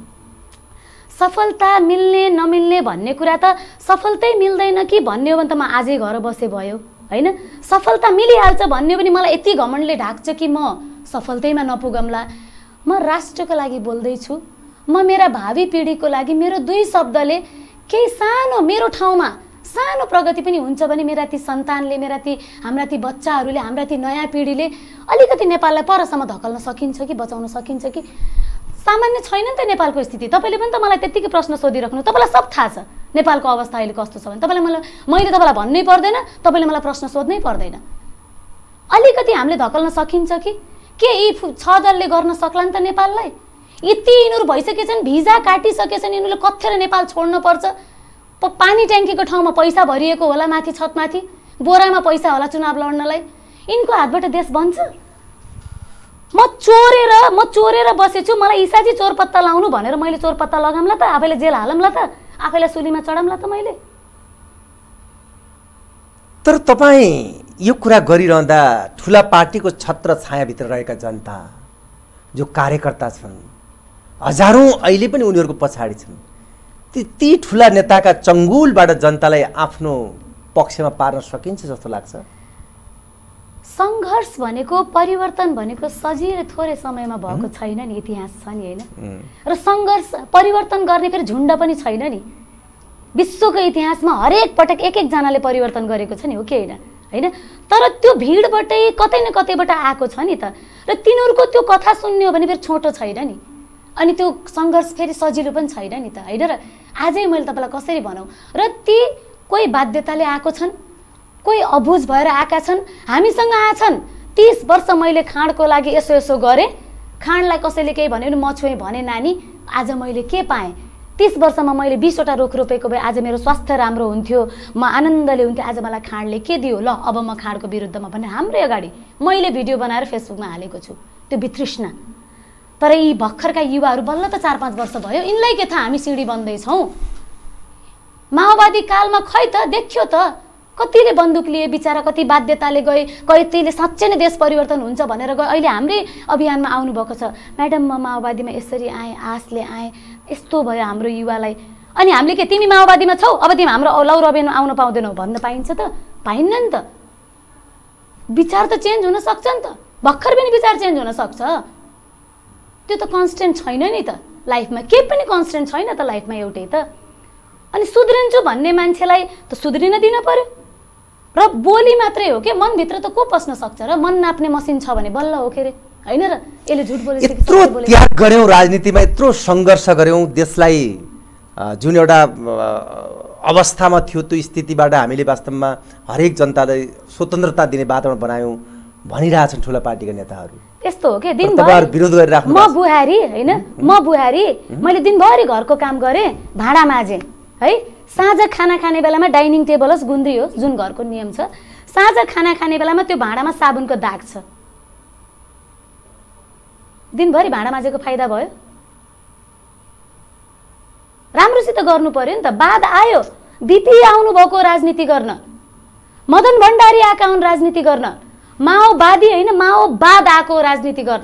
सफलता मिल्ने नमिल्ने भन्ने कुरा त सफलतै मिल्दैन कि भन्ने हो भने त म आजै घर बसे भयो होइन सफलता मिलिहाल्छ भन्ने पनि मलाई यति घमण्डले ढाक्छ कि म सफलतैमा नपुगम्ला। म राष्ट्रको लागि बोल्दैछु म मेरा भावी पिँढीको लागि मेरो दुई शब्दले केही सानो मेरो ठाउँमा सानो प्रगति पनि हुन्छ भने मेरा ती सन्तानले मेरा ती हाम्रा ती बच्चाहरूले हाम्रा ती नयाँ पिँढीले अलिकति नेपाललाई परसम्म धकल्न सकिन्छ कि बचाउन सकिन्छ कि सामान्य छैन नि त नेपालको स्थिति। तपाईँले पनि त मलाई त्यत्तिकै प्रश्न सोधिराख्नु तपाईँलाई सब थाहा छ नेपालको अवस्था अहिले कस्तो छ भने तपाईँलाई मलाई मैले तपाईँलाई भन्नै पर्दैन तपाईँले मलाई प्रश्न सोध्नै पर्दैन। अलिकति हामीले धकल्न सकिन्छ कि के यी छ दलले गर्न सक्लान् त नेपाललाई यति यिनीहरू भइसकेछन् भिजा काटिसकेछन् यिनीहरूले कथेर नेपाल छोड्न पर्छ पानी ट्याङ्कीको ठाउँमा पैसा भरिएको होला माथि छतमाथि बोरामा पैसा होला चुनाव लड्नलाई यिनको हातबाट देश बन्छ म चोरेर म चोरेर बसेछु, मलाई इसाजी चोर पत्ता लाउनु भनेर मैले चोर पत्ता लगामला त, आफैले जेल हालमला त, आफैलाई सुलीमा चढामला त मैले। तर तपाईँ यो कुरा गरिरहँदा ठुला पार्टीको छत्र छायाभित्र रहेका जनता जो कार्यकर्ता छन्, हजारौँ अहिले पनि उनीहरूको पछाडि छन्, ती ती ठुला नेताका चङ्गुलबाट जनतालाई आफ्नो पक्षमा पार्न सकिन्छ जस्तो लाग्छ? सङ्घर्ष भनेको, परिवर्तन भनेको सजिलै थोरै समयमा भएको छैन नि, इतिहास छ नि होइन। र सङ्घर्ष परिवर्तन गर्ने फेरि झुन्ड पनि छैन नि। विश्वको इतिहासमा हरेक पटक एक एकजनाले परिवर्तन गरेको छ नि, हो कि होइन होइन। तर त्यो भिडबाटै कतै न कतैबाट आएको छ नि त। र तिनीहरूको त्यो कथा सुन्ने हो भने फेरि छोटो छैन नि, अनि त्यो सङ्घर्ष फेरि सजिलो पनि छैन नि त होइन। र आजै मैले तपाईँलाई कसरी भनौँ, र ती कोही बाध्यताले आएको छन्, कोही अबुझ भएर आएका छन्, हामीसँग आएछन्। तीस वर्ष मैले खाँडको लागि यसो यसो गरेँ, खाँडलाई कसैले केही भन्यो भने म छोएँ भने नानी, आज मैले के पाएँ? तीस वर्षमा मैले बिसवटा रुख रोपेको भए आज मेरो स्वास्थ्य राम्रो हुन्थ्यो, म आनन्दले हुन्थ्यो। आज मलाई खाँडले के दियो, ल अब म खाँडको विरुद्धमा भने हाम्रै अगाडि मैले भिडियो बनाएर फेसबुकमा हालेको छु, त्यो वितृष्णा। तर यी भर्खरका युवाहरू बल्ल त चार पाँच वर्ष भयो, यिनलाई के थाहा हामी सिँढी बन्दैछौँ। माओवादी कालमा खै त देखियो त, कतिले बन्दुक लिए बिचारा, कति बाध्यताले गए, कतिले साँच्चै नै देश परिवर्तन हुन्छ भनेर गए। अहिले हाम्रै अभियानमा आउनुभएको छ, म्याडम म माओवादीमा यसरी आएँ, आशले आएँ, यस्तो भयो हाम्रो युवालाई। अनि हामीले के तिमी माओवादीमा छौ, अब तिमी हाम्रो लौरो अभियानमा आउन पाउँदैनौ भन्न पाइन्छ त? पाइन्न नि त। विचार त चेन्ज हुन सक्छ नि त, भर्खर पनि विचार चेन्ज हुन सक्छ। त्यो त कन्स्टेन्ट छैन नि त लाइफमा, केही पनि कन्स्टेन्ट छैन त लाइफमा एउटै त। अनि सुध्रिन्छु भन्ने मान्छेलाई त सुध्रिन दिन पर्यो। र बोली मात्रै हो कि, मनभित्र त को पस्न सक्छ र? मन नाप्ने मसिन छ भने बल्ल हो के अरे होइन र? यसले झुट बोले, यत्रो त्याग गर्यौँ राजनीतिमा, यत्रो सङ्घर्ष गर्यौँ, देशलाई जुन एउटा अवस्थामा थियो त्यो स्थितिबाट हामीले वास्तवमा हरेक जनतालाई स्वतन्त्रता दिने वातावरण बनायौँ भनिरहेछन् ठुला पार्टीका नेताहरू। यस्तो हो कि दिनभर विरोध गरिराख्नु। म बुहारी होइन, म बुहारी, मैले दिनभरि घरको काम गरेँ, भाँडा माझेँ है, साँझ खाना खाने बेलामा डाइनिङ टेबल होस् गुन्द्री होस्, जुन घरको नियम छ, साँझ खाना खाने बेलामा त्यो भाँडामा साबुनको दाग छ, दिनभरि भाँडा माझेको फाइदा भयो? राम्रोसित गर्नु पर्यो नि त। बाद आयो, बिपी आउनु भएको राजनीति गर्न, मदन भण्डारी आएका हुन् राजनीति गर्न, माओवादी होइन माओवाद आएको राजनीति गर्न।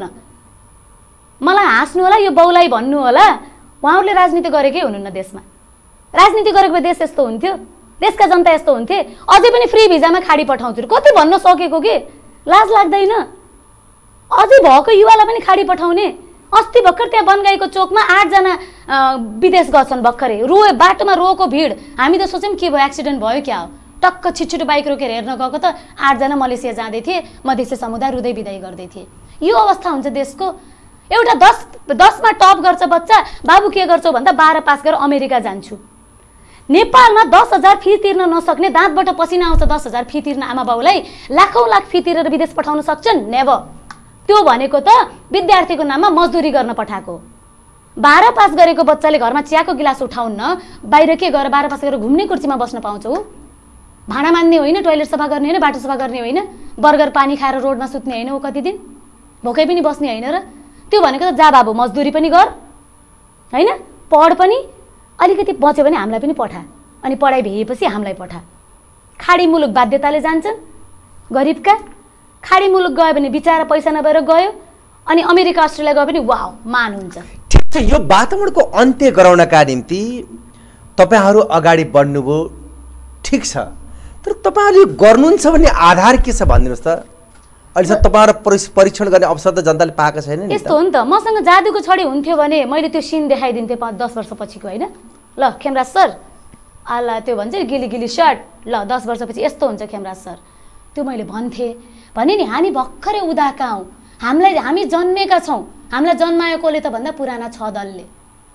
मलाई हाँस्नु होला, यो बाउलाई भन्नु होला, उहाँहरूले राजनीति गरेकै हुनुहुन्न देशमा। राजनीति गरेको भए देश यस्तो हुन्थ्यो, देशका जनता यस्तो हुन्थे? अझै पनि फ्री भिजामा खाडी पठाउँछु, कति भन्न सकेको के? लाज लाग्दैन? अझै भएको युवालाई पनि खाडी पठाउने। अस्ति भर्खर त्यहाँ बनगाईको चोकमा आठजना विदेश गएछन् भर्खरै, रोए बाटोमा रोको भिड। हामी त सोच्यौँ के भयो, एक्सिडेन्ट भयो क्या हो, टक्क छिटछिटो बाइक रोकेर हेर्न गएको त आठजना मलेसिया जाँदै थिए, मधेसी समुदाय रुँदै बिदाई गर्दै थिए। यो अवस्था हुन्छ देशको। एउटा दस दसमा टप गर्छ बच्चा, बाबु के गर्छौ भन्दा बाह्र पास गरेर अमेरिका जान्छु। नेपालमा दस हजार फी तिर्न नसक्ने, दाँतबाट पसिना आउँछ दस हजार फी तिर्न आमा बाउलाई, लाखौँ लाख फी तिरेर विदेश पठाउन सक्छन्? नेभर। त्यो भनेको त विद्यार्थीको नाममा मजदुरी गर्न पठाएको। बाह्र पास गरेको बच्चाले घरमा चियाको गिलास उठाउन्न, बाहिर के गरेर बाह्र पास गरेर घुम्ने कुर्सीमा बस्न पाउँछौ? भाँडा मान्ने होइन, टोइलेट सफा गर्ने होइन, बाटो सफा गर्ने होइन, बर्गर पानी खाएर रोडमा सुत्ने होइन हो कति दिन, भोकै पनि बस्ने होइन र? त्यो भनेको त जा बाबु मजदुरी पनि गर होइन, पढ पनि, अलिकति बच्यो भने हामीलाई पनि पठा, अनि पढाइ भएपछि हामीलाई पठा। खाडी मुलुक बाध्यताले जान्छन् गरिबका, खाडी मुलुक गयो भने बिचारा पैसा नभएर गयो, अनि अमेरिका अस्ट्रेलिया गयो भने वाह मान हुन्छ। ठिक छ, यो वातावरणको अन्त्य गराउनका निम्ति तपाईँहरू अगाडि बढ्नुभयो, ठिक छ, तर तपाईँहरूले गर्नुहुन्छ भन्ने आधार के छ भनिदिनुहोस् त? अहिलेसम्म तपाईँहरू परीक्षण गर्ने अवसर त जनताले पाएको छैन नि। यस्तो हो नि त, मसँग जादुको छडी हुन्थ्यो भने मैले त्यो सिन देखाइदिन्थेँ पाँच दस वर्ष पछिको होइन। ल खेमराज सर, आला त्यो भन्छ नि गिली गिली सर्ट, ल दस वर्षपछि यस्तो हुन्छ खेमराज सर, त्यो मैले भन्थेँ भने नि। हामी भर्खरै उदाएका हौँ, हामीलाई हामी जन्मेका छौँ, हामीलाई जन्मायो कसले त भन्दा पुराना छ दलले।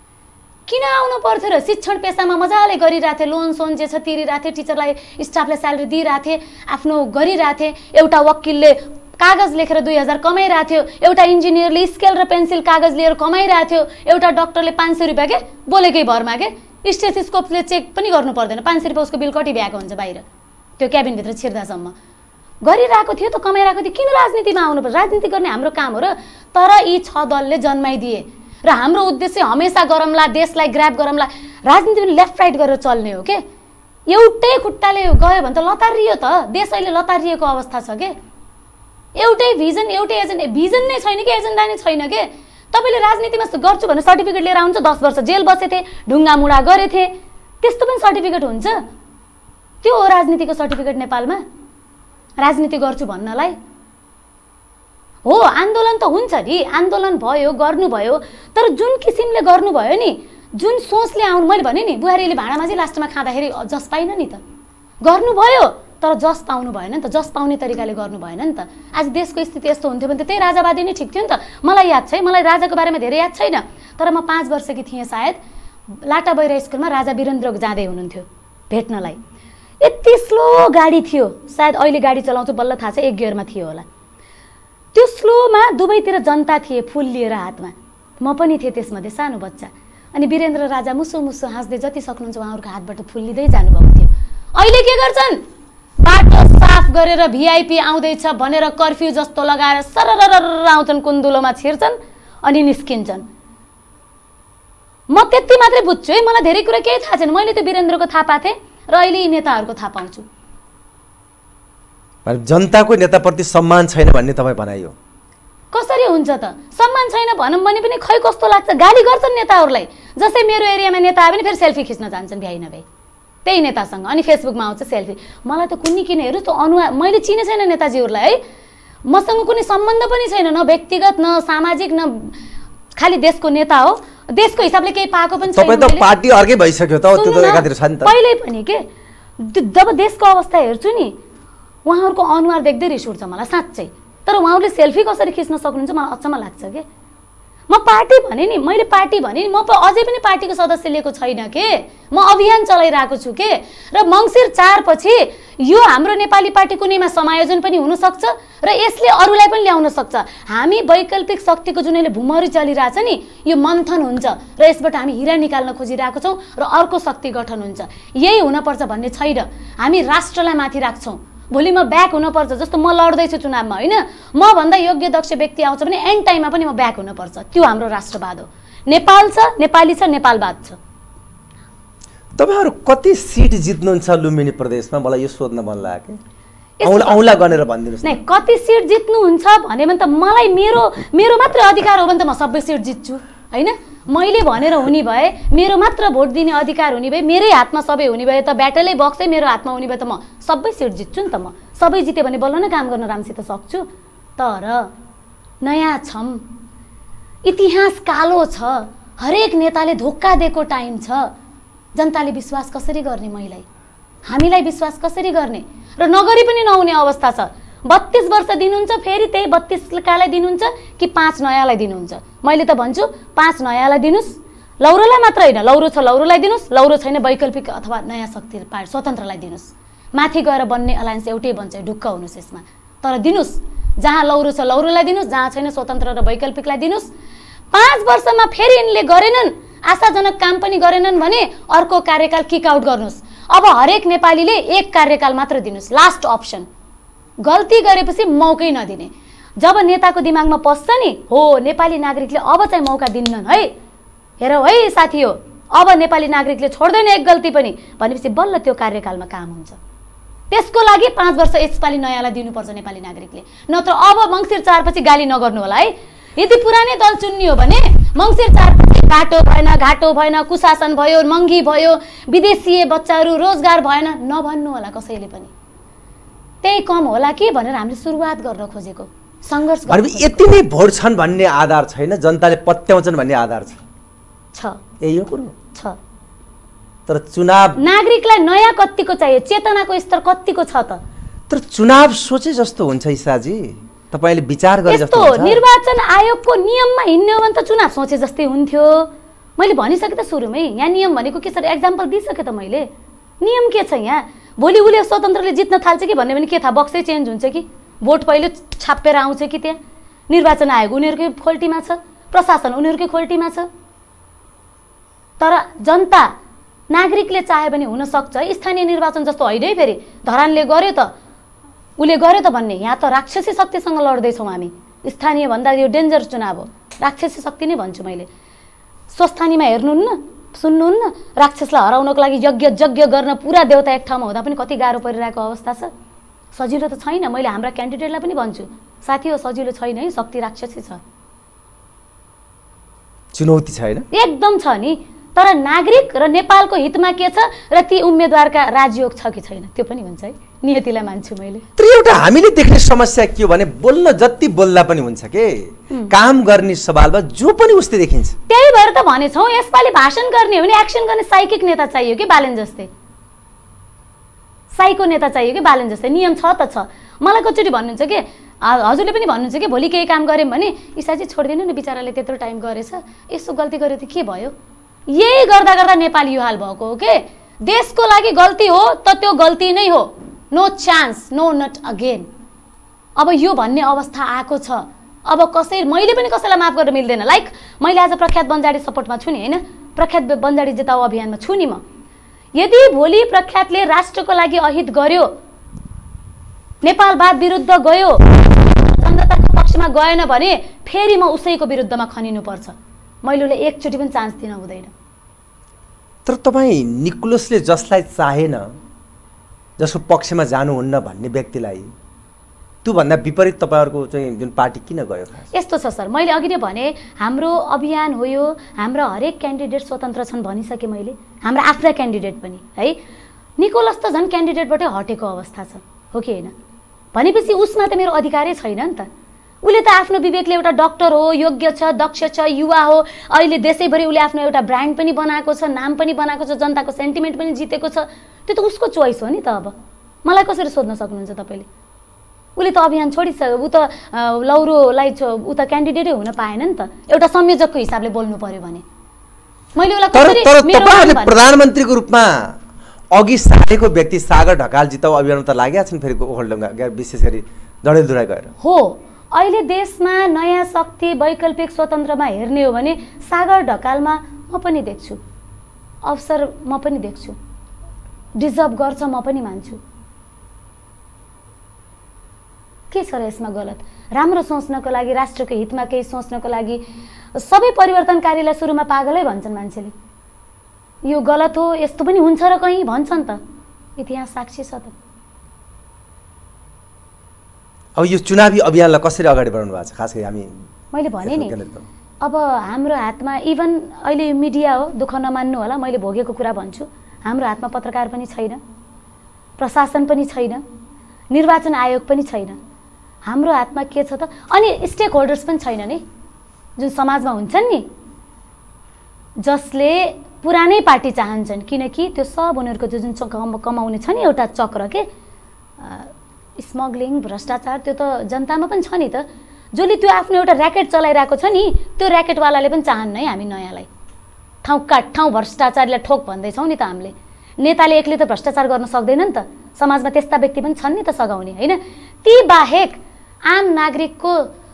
किन आउनु पर्थ्यो र? शिक्षण पेसामा मजाले गरिरहेको थिएँ, लोन सोन जे छ तिरिरहेको थिएँ, टिचरलाई स्टाफलाई स्यालेरी दिइरहेको थिएँ, आफ्नो गरिरहेको थिएँ। एउटा वकिलले कागज लेखेर दुई हजार कमाइरहेको थियो, एउटा इन्जिनियरले स्केल र पेन्सिल कागज लिएर कमाइरहेको थियो, एउटा डक्टरले पाँच सय रुपियाँ के बोलेकै भरमा के स्टेथोस्कोपले चेक पनि गर्नु पर्दैन, पाँच सय रुपियाँ उसको बिल कति भ्याएको हुन्छ बाहिर त्यो क्याबिनभित्र छिर्दासम्म। गरिरहेको थियो त, कमाइरहेको थियो, किन राजनीतिमा आउनुपर्छ? राजनीति गर्ने हाम्रो काम हो र। तर यी छ दलले जन्माइदिए र हाम्रो उद्देश्य हमेसा गरौँला, देशलाई ग्राब गरौँला, राजनीति पनि लेफ्ट राइट गरेर चल्ने हो के। एउटै खुट्टाले गयो भने त लतारियो त, देश अहिले लतारिएको अवस्था छ के। एउटै भिजन, एउटै एजेन्डा, भिजन नै छैन कि एजेन्डा नै छैन के। तपाईँले राजनीतिमा गर्छु भने सर्टिफिकेट लिएर आउनुहुन्छ, दस वर्ष जेल बसेथे, ढुङ्गा मुढा गरेथे, त्यस्तो पनि सर्टिफिकेट हुन्छ? त्यो हो राजनीतिको सर्टिफिकेट नेपालमा, राजनीति गर्छु भन्नलाई? हो, आन्दोलन त हुन्छ नि, आन्दोलन भयो, गर्नुभयो, तर जुन किसिमले गर्नुभयो नि, जुन सोचले आउनु, मैले भने नि बुहारीले भाँडामा चाहिँ लास्टमा खाँदाखेरि जस पाइन नि त, गर्नुभयो तर जस पाउनु भएन नि त, जस पाउने तरिकाले गर्नु भएन नि त। आज देशको स्थिति यस्तो हुन्थ्यो भने त त्यही राजावादी नै ठिक थियो नि त। मलाई याद छ, मलाई राजाको बारेमा धेरै याद छैन, तर म पाँच वर्षकी थिएँ सायद, लाटा बैरा स्कुलमा राजा वीरेन्द्र जाँदै हुनुहुन्थ्यो भेट्नलाई। यति स्लो गाडी थियो, सायद अहिले गाडी चलाउँछु बल्ल थाहा छ, एक गियरमा थियो होला। त्यो स्लोमा दुवैतिर जनता थिए फुल लिएर हातमा, म पनि थिएँ त्यसमध्ये सानो बच्चा। अनि वीरेन्द्र राजा मुसु मुसु हाँस्दै जति सक्नुहुन्छ उहाँहरूको हातबाट फुल लिँदै जानुभएको थियो। अहिले के गर्छन्? बाटो साफ गरेर भिआइपी आउँदैछ भनेर कर्फ्यू जस्तो लगाएर सरररर आउँछन्, कुन्दुलोमा छिर्छन् अनि निस्किन्छन्। म त्यति मात्रै बुझ्छु है, मलाई धेरै कुरा केही थाहा छैन। मैले त्यो वीरेन्द्रको थाहा पाथेँ र अहिले यी नेताहरूको थाहा पाउँछु। जनताको नेताप्रति सम्मान छैन भन्ने तपाईँ भनाइयो? कसरी हुन्छ त? सम्मान छैन भनौँ भने पनि खै कस्तो लाग्छ, गाली गर्छन् नेताहरूलाई। जस्तै मेरो एरियामा नेता आयो भने फेरि सेल्फी खिच्न जान्छन् भ्याइ नभ्याइ त्यही नेतासँग, अनि फेसबुकमा आउँछ सेल्फी। मलाई त कुनै किन हेर्नुहोस् त अनुहार, मैले चिने छैन नेताजीहरूलाई है, मसँग कुनै सम्बन्ध पनि छैन, न व्यक्तिगत न सामाजिक, न खालि देशको नेता हो, देशको हिसाबले केही पाएको पनि छैन। तपाईँ त पार्टी अर्कै भइसक्यो त, त्यो त एकातिर छ नि त। पहिल्यै पनि के जब देशको अवस्था हेर्छु नि, उहाँहरूको अनुहार देख्दै रिस उठ्छ मलाई साँच्चै। तर उहाँहरूले सेल्फी कसरी खिच्न सक्नुहुन्छ मलाई अचम्म लाग्छ के। म पार्टी भने नि, मैले पार्टी भने नि, म अझै पनि पार्टीको सदस्य लिएको छैन के, म अभियान चलाइरहेको छु के। र मङ्सिर चार पछि यो हाम्रो नेपाली पार्टी कुनैमा समायोजन पनि हुनसक्छ र यसले अरूलाई पनि ल्याउन सक्छ। हामी वैकल्पिक शक्तिको जुन अहिले भुमरी चलिरहेछ नि, यो मन्थन हुन्छ र यसबाट हामी हिरा निकाल्न खोजिरहेको छौँ र अर्को शक्ति गठन हुन्छ। यही हुनपर्छ भन्ने छैन, हामी राष्ट्रलाई माथि राख्छौँ। भोलि म ब्याक हुनुपर्छ, जस्तो म लड्दैछु चुनावमा होइन, म भन्दा योग्य दक्ष व्यक्ति आउँछ भने एन्ड टाइममा पनि म ब्याक हुनुपर्छ। त्यो हाम्रो राष्ट्रवाद हो। नेपाल छ, नेपाली छ, नेपालवाद छ। तपाईँहरू कति सिट जित्नुहुन्छ लुम्बिनी प्रदेशमा? मलाई यो सोध्न मन लाग्यो कि औला औला गरेर भनिदिनुहोस्। नै कति सिट जित्नुहुन्छ भने त मलाई मेरो मेरो मात्र अधिकार हो भने त म सबै सिट जित्छु होइन। मैले भनेर हुने भए, मेरो मात्र भोट दिने अधिकार हुने भए, मेरै हातमा सबै हुने भए त ब्याटलै बक्सै मेरो हातमा हुने भए त म सबै सिट जित्छु नि त। म सबै जितेँ भने बल्ल नै काम गर्न राम्रोसित सक्छु। तर नयाँ छौँ, इतिहास कालो छ, हरेक नेताले धोका दिएको टाइम छ। जनताले विश्वास कसरी गर्ने महिलाई, हामीलाई विश्वास कसरी गर्ने र नगरी पनि नहुने अवस्था छ। बत्तीस वर्ष दिनुहुन्छ, फेरि त्यही बत्तीसकालाई दिनुहुन्छ कि पाँच नयाँलाई दिनुहुन्छ? मैले त भन्छु पाँच नयाँलाई दिनुहोस्, लौरोलाई मात्र होइन, लौरो छ लौरोलाई दिनुहोस्, लौरो छैन वैकल्पिक अथवा नयाँ शक्ति पार्टी स्वतन्त्रलाई दिनुहोस्। माथि गएर बन्ने अलायन्स एउटै बन्छ, ढुक्क हुनुहोस् यसमा, तर दिनुहोस्। जहाँ लौरो छ लौरोलाई दिनुहोस्, जहाँ छैन स्वतन्त्र र वैकल्पिकलाई दिनुहोस्। पाँच वर्षमा फेरि यिनले गरेनन्, आशाजनक काम पनि गरेनन् भने अर्को कार्यकाल किक आउट गर्नुहोस्। अब हरेक नेपालीले एक कार्यकाल मात्र दिनुहोस्, लास्ट अप्सन। गल्ती गरेपछि मौकै नदिने। जब नेताको दिमागमा पस्छ नि, हो नेपाली नागरिकले अब चाहिँ मौका दिन्नन् है, हेरौ है साथी हो, अब नेपाली नागरिकले छोड्दैन एक गल्ती पनि भनेपछि बल्ल त्यो कार्यकालमा काम हुन्छ। त्यसको लागि पाँच वर्ष यसपालि नयाँलाई दिनुपर्छ नेपाली नागरिकले, नत्र अब मङ्सिर चार पछि गाली नगर्नु होला है। यदि पुरानै दल चुन्ने हो भने मङ्सिर चार पछि बाटो भएन, घाटो भएन, कुशासन भयो, महँगी भयो, विदेशीय बच्चाहरू रोजगार भएन नभन्नु होला कसैले पनि। त्यही कम होला कि भनेर हामीले सुरुवात गर्न खोजेको सङ्घर्ष गर्न खोजेको। यति नै भोट छन् भन्ने आधार छैन, जनताले पत्याउँछन् भन्ने आधार छ छ ए यो कुरो छ। तर चुनाव नागरिकलाई नयाँ कतिको चाहियो, चेतनाको स्तर कतिको छ त? तर चुनाव सोचे जस्तो हुन्छ ईसाजी, तपाईँले विचार गरे जस्तो हुन्छ? निर्वाचन आयोगको नियममा हिँड्ने हो भने त चुनाव सोचे जस्तै हुन्थ्यो। मैले भनिसकेँ त सुरुमै, यहाँ नियम भनेको के छ, एक्जाम्पल दिइसकेँ त मैले। नियम के छ यहाँ? भोलि उसले स्वतन्त्रले जित्न थाल्छ कि भन्ने भने के थाहा, बक्सै चेन्ज हुन्छ कि भोट पहिले छापेर आउँछ कि त्यहाँ। निर्वाचन आयोग उनीहरूकै खोल्टीमा छ, प्रशासन उनीहरूकै खोल्टीमा छ। तर जनता नागरिकले चाह्यो भने हुनसक्छ। स्थानीय निर्वाचन जस्तो होइन है, फेरि धरानले गर्यो त उसले गर्यो त भन्ने। यहाँ त राक्षसी शक्तिसँग लड्दैछौँ हामी। स्थानीय भन्दा यो डेन्जर चुनाव हो। राक्षसी शक्ति नै भन्छु मैले। स्वस्थानीमा हेर्नुहुन्न, सुन्नुहुन्न, राक्षसलाई हराउनको लागि यज्ञ यज्ञ गर्न पुरा देवता एक ठाउँमा हुँदा पनि कति गाह्रो परिरहेको अवस्था छ। सजिलो त छैन। मैले हाम्रा क्यान्डिडेटलाई पनि भन्छु, साथी हो सजिलो छैन है, शक्ति राक्षसी छ, चुनौती छैन, एकदम छ नि। तर नागरिक र नेपालको हितमा के छ र ती उम्मेदवारका राजयोग छ कि छैन त्यो पनि हुन्छ है। नियतिलाई मान्छु मैले। तर एउटा हामीले देख्ने समस्या के हो भने बोल्न जति बोल्दा पनि हुन्छ के काम गर्ने सवालमा जो पनि उस्तै देखिन्छ। त्यही भएर त भनेछौँ यसपालि भाषण गर्ने हो भने एक्सन गर्ने साइकिक नेता चाहियो कि बालेन जस्तै, साइको नेता चाहियो कि बालेन जस्तै। नियम छ त छ। मलाई कचोटि भन्नुहुन्छ कि हजुरले पनि भन्नुहुन्छ कि भोलि केही काम गऱ्यौँ भने इसाजी छोडिदिनु न, बिचराले त्यत्रो टाइम गरेछ, यसो गल्ती गर्यो त के भयो। यही गर्दा गर्दा नेपाल यो हाल भएको हो के। देशको लागि गल्ती हो त त्यो गल्ती नै हो, no chance, no not again. अब यो भन्ने अवस्था आएको छ। अब कसै मैले पनि कसैलाई माफ गर्न मिल्दैन। लाइक मैले आज प्रख्यात बन्जाडी सपोर्टमा छु नि होइन, प्रख्यात बन्जाडी जिताउ अभियानमा छु नि म। यदि भोलि प्रख्यातले राष्ट्रको लागि अहित गर्यो, नेपालवाद विरुद्ध गयो, जनताको पक्षमा गएन भने फेरि म उसैको विरुद्धमा खनिनुपर्छ। मैले उसलाई एकचोटि पनि चान्स दिन हुँदैन। तर तपाईँ निकोलसले जसलाई चाहेन, जसको पक्षमा जानुहुन्न भन्ने व्यक्तिलाई त्योभन्दा विपरीत तपाईँहरूको चाहिँ जुन पार्टी किन गयो खास? यस्तो छ सर, मैले अघि नै भने हाम्रो अभियान हो यो, हाम्रो हरेक क्यान्डिडेट स्वतन्त्र छन् भनिसकेँ मैले, हाम्रो आफ्ना क्यान्डिडेट पनि है। निकोलस त झन् क्यान्डिडेटबाटै हटेको अवस्था छ हो कि होइन भनेपछि उसमा त मेरो अधिकारै छैन नि त। उसले त आफ्नो विवेकले एउटा डक्टर हो, योग्य छ, दक्ष छ, युवा हो, अहिले देशैभरि उसले आफ्नो एउटा ब्रान्ड पनि बनाएको छ, नाम पनि बनाएको छ, जनताको सेन्टिमेन्ट पनि जितेको छ। त्यो त उसको चोइस हो नि त। अब मलाई कसरी सोध्न सक्नुहुन्छ तपाईँले? उसले त अभियान छोडिसक्यो, ऊ त लौरोलाई ऊ त क्यान्डिडेटै हुन पाएन नि त। एउटा संयोजकको हिसाबले बोल्नु पर्यो भने मैले उसलाई कसरी तपाईँहरूले प्रधानमन्त्रीको रूपमा अघि सारेको व्यक्ति सागर ढकाल जिताउ अभियानमा त लागेका छन् फेरि ओखलढुङ्गा विशेष गरी डडेलधुरा गएर हो। अहिले देशमा नयाँ शक्ति वैकल्पिक स्वतन्त्रमा हेर्ने हो भने सागर ढकालमा म पनि देख्छु, अवसर म पनि देख्छु, डिजर्भ गर्छ म पनि मान्छु। के छ र यसमा गलत? राम्रो सोच्नको लागि, राष्ट्रको हितमा केही सोच्नको लागि सबै परिवर्तनकारीलाई सुरुमा पागलै भन्छन् मान्छेले। यो गलत हो, यस्तो पनि हुन्छ र कहीँ भन्छन् त, इतिहास साक्षी छ त। अब यो चुनावी अभियानलाई कसरी अगाडि बढाउनु भएको छ? खास गरी हामी मैले भने नि अब हाम्रो हातमा इभन अहिले मिडिया हो, दुःख नमान्नु होला, मैले भोगेको कुरा भन्छु। हाम्रो हातमा पत्रकार पनि छैन, प्रशासन पनि छैन, निर्वाचन आयोग पनि छैन। हाम्रो हातमा के छ त? अनि स्टेक होल्डर्स पनि छैन नि, जुन समाजमा हुन्छन् नि, जसले पुरानै पार्टी चाहन्छन्, किनकि त्यो सब उनीहरूको जुन कमाउने छ नि एउटा चक्र के स्मग्लिङ, भ्रष्टाचार, त्यो त जनतामा पनि छ नि त। जसले त्यो आफ्नो एउटा ऱ्याकेट चलाइरहेको छ नि, त्यो ऱ्याकेटवालाले पनि चाहन्न है हामी नयाँलाई ठाउँ काट ठाउँ भ्रष्टाचारीलाई ठोक भन्दैछौँ नि त हामीले। नेताले एक्लै त भ्रष्टाचार गर्न सक्दैन नि त, समाजमा त्यस्ता व्यक्ति पनि छन् नि त सघाउने होइन। ती बाहेक आम नागरिकको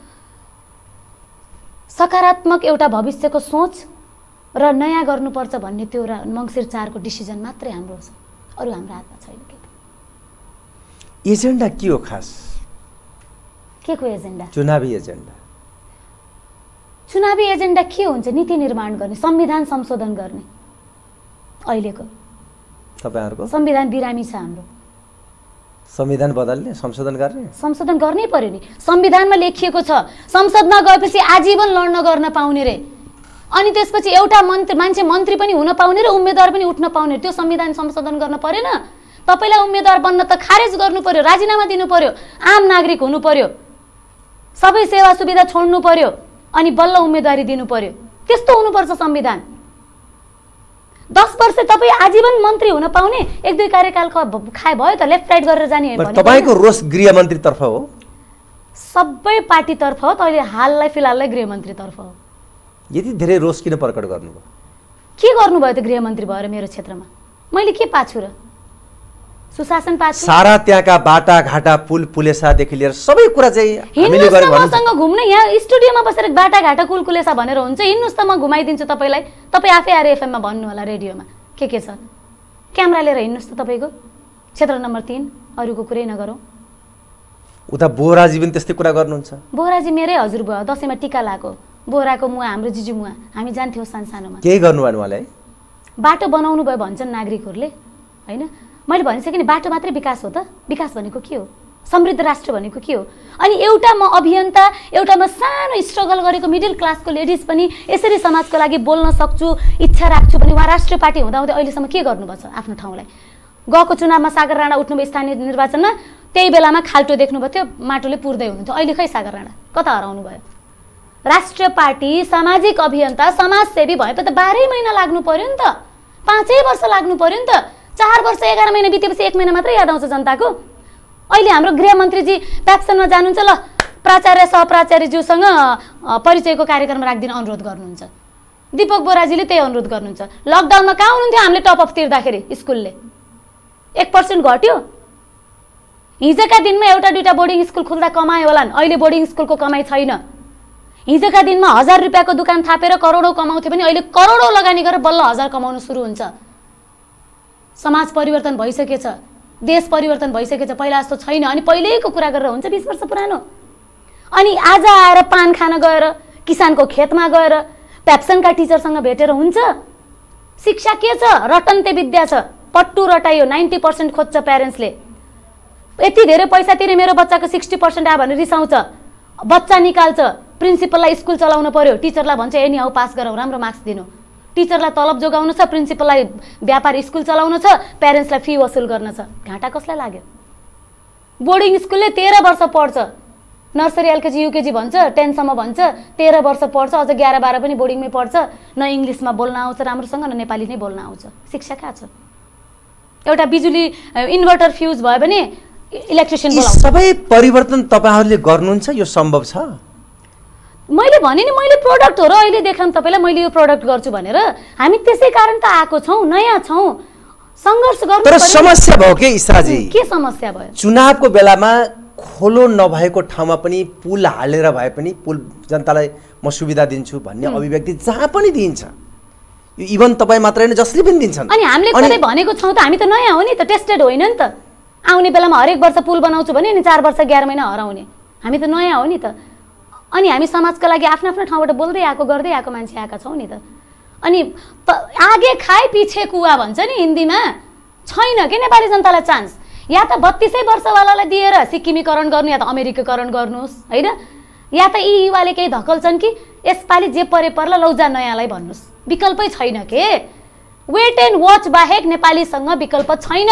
सकारात्मक एउटा भविष्यको सोच र नयाँ गर्नुपर्छ भन्ने त्यो मङ्सिर चारको डिसिजन मात्रै हाम्रो छ, अरू हाम्रो हातमा छैन। के एजेन्डा के हो खास? के को एजेन्डा? चुनावी एजेन्डा। चुनावी एजेन्डा के हुन्छ? नीति निर्माण गर्ने, संविधान संशोधन गर्ने। अहिलेको तपाईँहरूको संविधान बिरामी छ हाम्रो। संविधान बदल्ने, संशोधन गर्ने? संशोधन गर्नै पर्यो नि। संविधानमा लेखिएको छ संसदमा गएपछि आजीवन लड्न गर्न पाउने रे, अनि त्यसपछि एउटा मन्त्री मान्छे मन्त्री पनि हुन पाउने र उम्मेदवार पनि उठ्न पाउने। त्यो संविधान संशोधन गर्न परेन? तपाईँलाई उम्मेदवार बन्न त खारेज गर्नु पर्यो, राजीनामा दिनु पर्यो, आम नागरिक हुनु पर्यो, सबै सेवा सुविधा छोड्नु पर्यो, अनि बल्ल उम्मेदवारी दिनु पर्यो। त्यस्तो हुनुपर्छ संविधान। दस वर्ष तपाईँ आजीवन मन्त्री हुन पाउने, एक दुई कार्यकाल खाए भयो त लेफ्ट राइट गरेर जाने। तपाईँको रोष गृहमन्त्रीतर्फ हो? सबै पार्टीतर्फ हो त, अहिले हाललाई फिलहाललाई गृहमन्त्रीतर्फ हो। यति धेरै रोष किन प्रकट गर्नुभयो? के गर्नुभयो त गृहमन्त्री भएर मेरो क्षेत्रमा? मैले के पाछु र? सुशासन पाछु? सारा त्यहाँका बाटा घाटा पुल पुलेसादेखि लिएर सबै कुरा चाहिँ हामीले गरे भन्नु। मसँग घुम्न यहाँ स्टुडियोमा बसेर बाटा घाटा कुल कुलेसा भनेर हुन्छ? हिँड्नुहोस् त, म घुमाइदिन्छु तपाईँलाई। तपाईँ आफै आएर एफएममा भन्नु होला, रेडियोमा के के छ। क्यामेरा लिएर हिँड्नुहोस् त, तपाईँको क्षेत्र नम्बर तीन, अरूको कुरै नगरौँ। उता बोराजी पनि त्यस्तै कुरा गर्नुहुन्छ? बोराजी मेरै हजुरबुवा दसैँमा टिका लगाएको बोराको मुवा हाम्रो जिजु मुवा हामी जान्थ्यौँ सानसानोमा। केही गर्नुभयो उहाँले? बाटो बनाउनु भयो भन्छन् नागरिकहरूले होइन। मैले भनिसकेँ नि बाटो मात्रै विकास हो त? विकास भनेको के हो? समृद्ध राष्ट्र भनेको के हो? अनि एउटा म अभियन्ता एउटा म सानो स्ट्रगल गरेको मिडल क्लासको लेडिज पनि यसरी समाजको लागि बोल्न सक्छु इच्छा राख्छु भने उहाँ राष्ट्रिय पार्टी हुँदाहुँदै अहिलेसम्म के गर्नुपर्छ आफ्नो ठाउँलाई? गएको चुनावमा सागर राणा उठ्नुभयो स्थानीय निर्वाचनमा, त्यही बेलामा खाल्टो देख्नुभयो थियो, माटोले पुर्दै हुनुहुन्थ्यो। अहिले खै सागर राणा कता हराउनु भयो? राष्ट्रिय पार्टी सामाजिक अभियन्ता समाजसेवी भएपछि त बाह्रै महिना लाग्नु पर्यो नि त, पाँचै वर्ष लाग्नु पर्यो नि त। चार वर्ष एघार महिना बितेपछि एक महिना मात्रै याद आउँछ जनताको। अहिले हाम्रो गृहमन्त्रीजी प्याप्सनमा जानुहुन्छ, ल प्राचार्य सहप्राचार्यज्यूसँग परिचयको कार्यक्रम राखिदिन अनुरोध गर्नुहुन्छ। दीपक बोराजीले त्यही अनुरोध गर्नुहुन्छ। लकडाउनमा कहाँ हुनुहुन्थ्यो हामीले टपअप तिर्दाखेरि? स्कुलले एक पर्सेन्ट घट्यो। हिजोका दिनमा एउटा दुईवटा बोर्डिङ स्कुल खुल्दा कमायो होला, अहिले बोर्डिङ स्कुलको कमाइ छैन। हिजोका दिनमा हजार रुपियाँको दुकान थापेर करोडौँ कमाउँथ्यो भने अहिले करोडौँ लगानी गरेर बल्ल हजार कमाउनु सुरु हुन्छ। समाज परिवर्तन भइसकेछ, देश परिवर्तन भइसकेछ, पहिला जस्तो छैन। अनि पहिल्यैको कुरा गरेर हुन्छ बिस वर्ष पुरानो। अनि आज आएर पान खान गएर किसानको खेतमा गएर प्याप्सनका टिचरसँग भेटेर हुन्छ? शिक्षा के छ? रटन्ते विद्या छ, पट्टु रटाइयो। नाइन्टी पर्सेन्ट खोज्छ प्यारेन्ट्सले। यति धेरै पैसा तिरे मेरो बच्चाको सिक्सटी पर्सेन्ट आयो भने रिसाउँछ, बच्चा निकाल्छ। प्रिन्सिपललाई स्कुल चलाउनु पर्यो, टिचरलाई भन्छ एनी हाउ पास गरौँ, राम्रो मार्क्स दिनु। टिचरलाई तलब जोगाउनु छ, प्रिन्सिपललाई व्यापार स्कुल चलाउनु छ, प्यारेन्ट्सलाई फी वसुल गर्न छ। घाटा कसलाई लाग्यो? बोर्डिङ स्कुलले तेह्र वर्ष पढ्छ, नर्सरी एलकेजी युकेजी भन्छ, टेनसम्म भन्छ, तेह्र वर्ष पढ्छ, अझ एघार बाह्र पनि बोर्डिङमै पढ्छ। न इङ्ग्लिसमा बोल्न आउँछ राम्रोसँग, न नेपाली नै बोल्न आउँछ। शिक्षा कहाँ छ? एउटा बिजुली इन्भर्टर फ्युज भयो भने इलेक्ट्रिसियन बोलाउँछ। सबै परिवर्तन तपाईँहरूले गर्नुहुन्छ? यो सम्भव छ? मैले भने नि मैले प्रोडक्ट हो र अहिले देखाउँ तपाईँलाई मैले यो प्रोडक्ट गर्छु भनेर। हामी त्यसै कारण त आएको छौँ, नयाँ छौँ, सङ्घर्ष गर्नु। तर समस्या भयो के इस्राजी? के समस्या भयो? चुनावको बेलामा खोलो नभएको ठाउँमा पनि पुल हालेर भए पनि पुल जनतालाई म सुविधा दिन्छु भन्ने अभिव्यक्ति जहाँ पनि दिइन्छ। यो इभन तपाईँ मात्रै होइन, जसले पनि दिन्छन्। अनि हामीले कतै भनेको छौँ त? हामी त नयाँ हो नि त, टेस्टेड होइन नि त। आउने बेलामा हरेक वर्ष पुल बनाउँछु भने अनि चार वर्ष एघार महिना हराउने। हामी त नयाँ हो नि त। अनि हामी समाजको लागि आफ्नो आफ्नो ठाउँबाट बोल्दै आएको गर्दै आएको मान्छे आएका छौँ नि त। अनि आगे खाए पछि कुवा भन्छ नि हिन्दीमा, छैन के नेपाली जनतालाई चान्स। या त बत्तिसै वर्षवालालाई दिएर सिक्किमीकरण गर्नु, या त अमेरिकीकरण गर्नुहोस् होइन। या त यी युवाले केही धकल्छन् कि यसपालि जे परे पर्ला लौजा नयाँलाई भन्नुहोस्। विकल्पै छैन के। वेट एन्ड वाच बाहेक नेपालीसँग विकल्प छैन।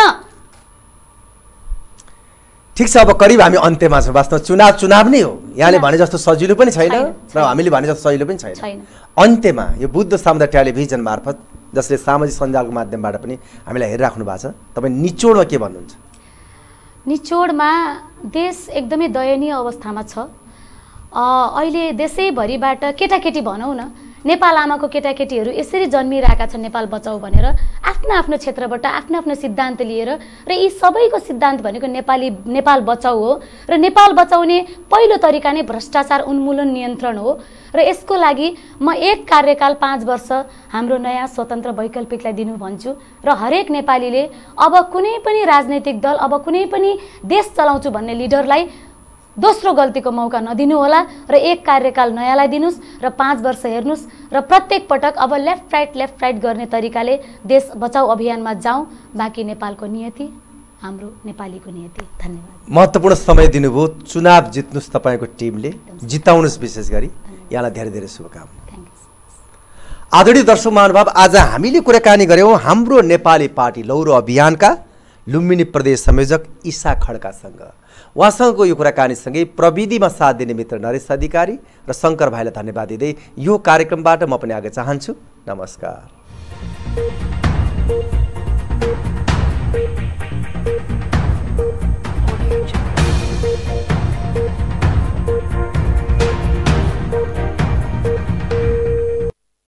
ठिक छ, अब करिब हामी अन्त्यमा छौँ। वास्तवमा चुनाव चुनाव नै हो। यहाँले भने जस्तो सजिलो पनि छैन र हामीले भने जस्तो सजिलो पनि छैन। अन्त्यमा यो बुद्ध सामुदायिक टेलिभिजन मार्फत, जसले सामाजिक सञ्जालको माध्यमबाट पनि हामीलाई हेरिराख्नु भएको छ, तपाईँ निचोडमा के भन्नुहुन्छ? निचोडमा देश एकदमै दयनीय अवस्थामा छ। अहिले देशैभरिबाट केटाकेटी भनौँ न, नेपाल आमाको केटाकेटीहरू यसरी जन्मिरहेका छन् नेपाल बचाऊ भनेर आफ्नो आफ्नो क्षेत्रबाट आफ्नो आफ्नो सिद्धान्त लिएर। र यी सबैको सिद्धान्त भनेको नेपाली नेपाल बचाऊ हो। र नेपाल बचाउने पहिलो तरिका नै भ्रष्टाचार उन्मूलन नियन्त्रण हो। र यसको लागि म एक कार्यकाल पाँच वर्ष हाम्रो नयाँ स्वतन्त्र वैकल्पिकलाई दिनु भन्छु। र हरेक नेपालीले अब कुनै पनि राजनैतिक दल, अब कुनै पनि देश चलाउँछु भन्ने लिडरलाई दोस्रो गल्तीको मौका नदिनु होला। र एक कार्यकाल नयाँलाई दिनुहोस् र पाँच वर्ष हेर्नुहोस्। र प्रत्येक पटक अब लेफ्ट राइट लेफ्ट राइट गर्ने तरिकाले देश बचाऊ अभियानमा जाउँ। बाँकी नेपालको नियति हाम्रो नेपालीको नियति। धन्यवाद। महत्त्वपूर्ण समय दिनुभयो। चुनाव जित्नुहोस् तपाईँको टिमले, जिताउनुहोस्। विशेष गरी यहाँलाई धेरै धेरै शुभकामना। आदरणीय दर्शक महानुभाव, आज हामीले कुराकानी गऱ्यौँ हाम्रो नेपाली पार्टी लौरो अभियानका लुम्बिनी प्रदेश संयोजक ईशा खड्कासँग। उहाँसँगको यो कुराकानीसँगै प्रविधिमा साथ दिने मित्र नरेश अधिकारी र शङ्कर भाइलाई धन्यवाद दिँदै यो कार्यक्रमबाट म पनि आगे चाहन्छु। नमस्कार।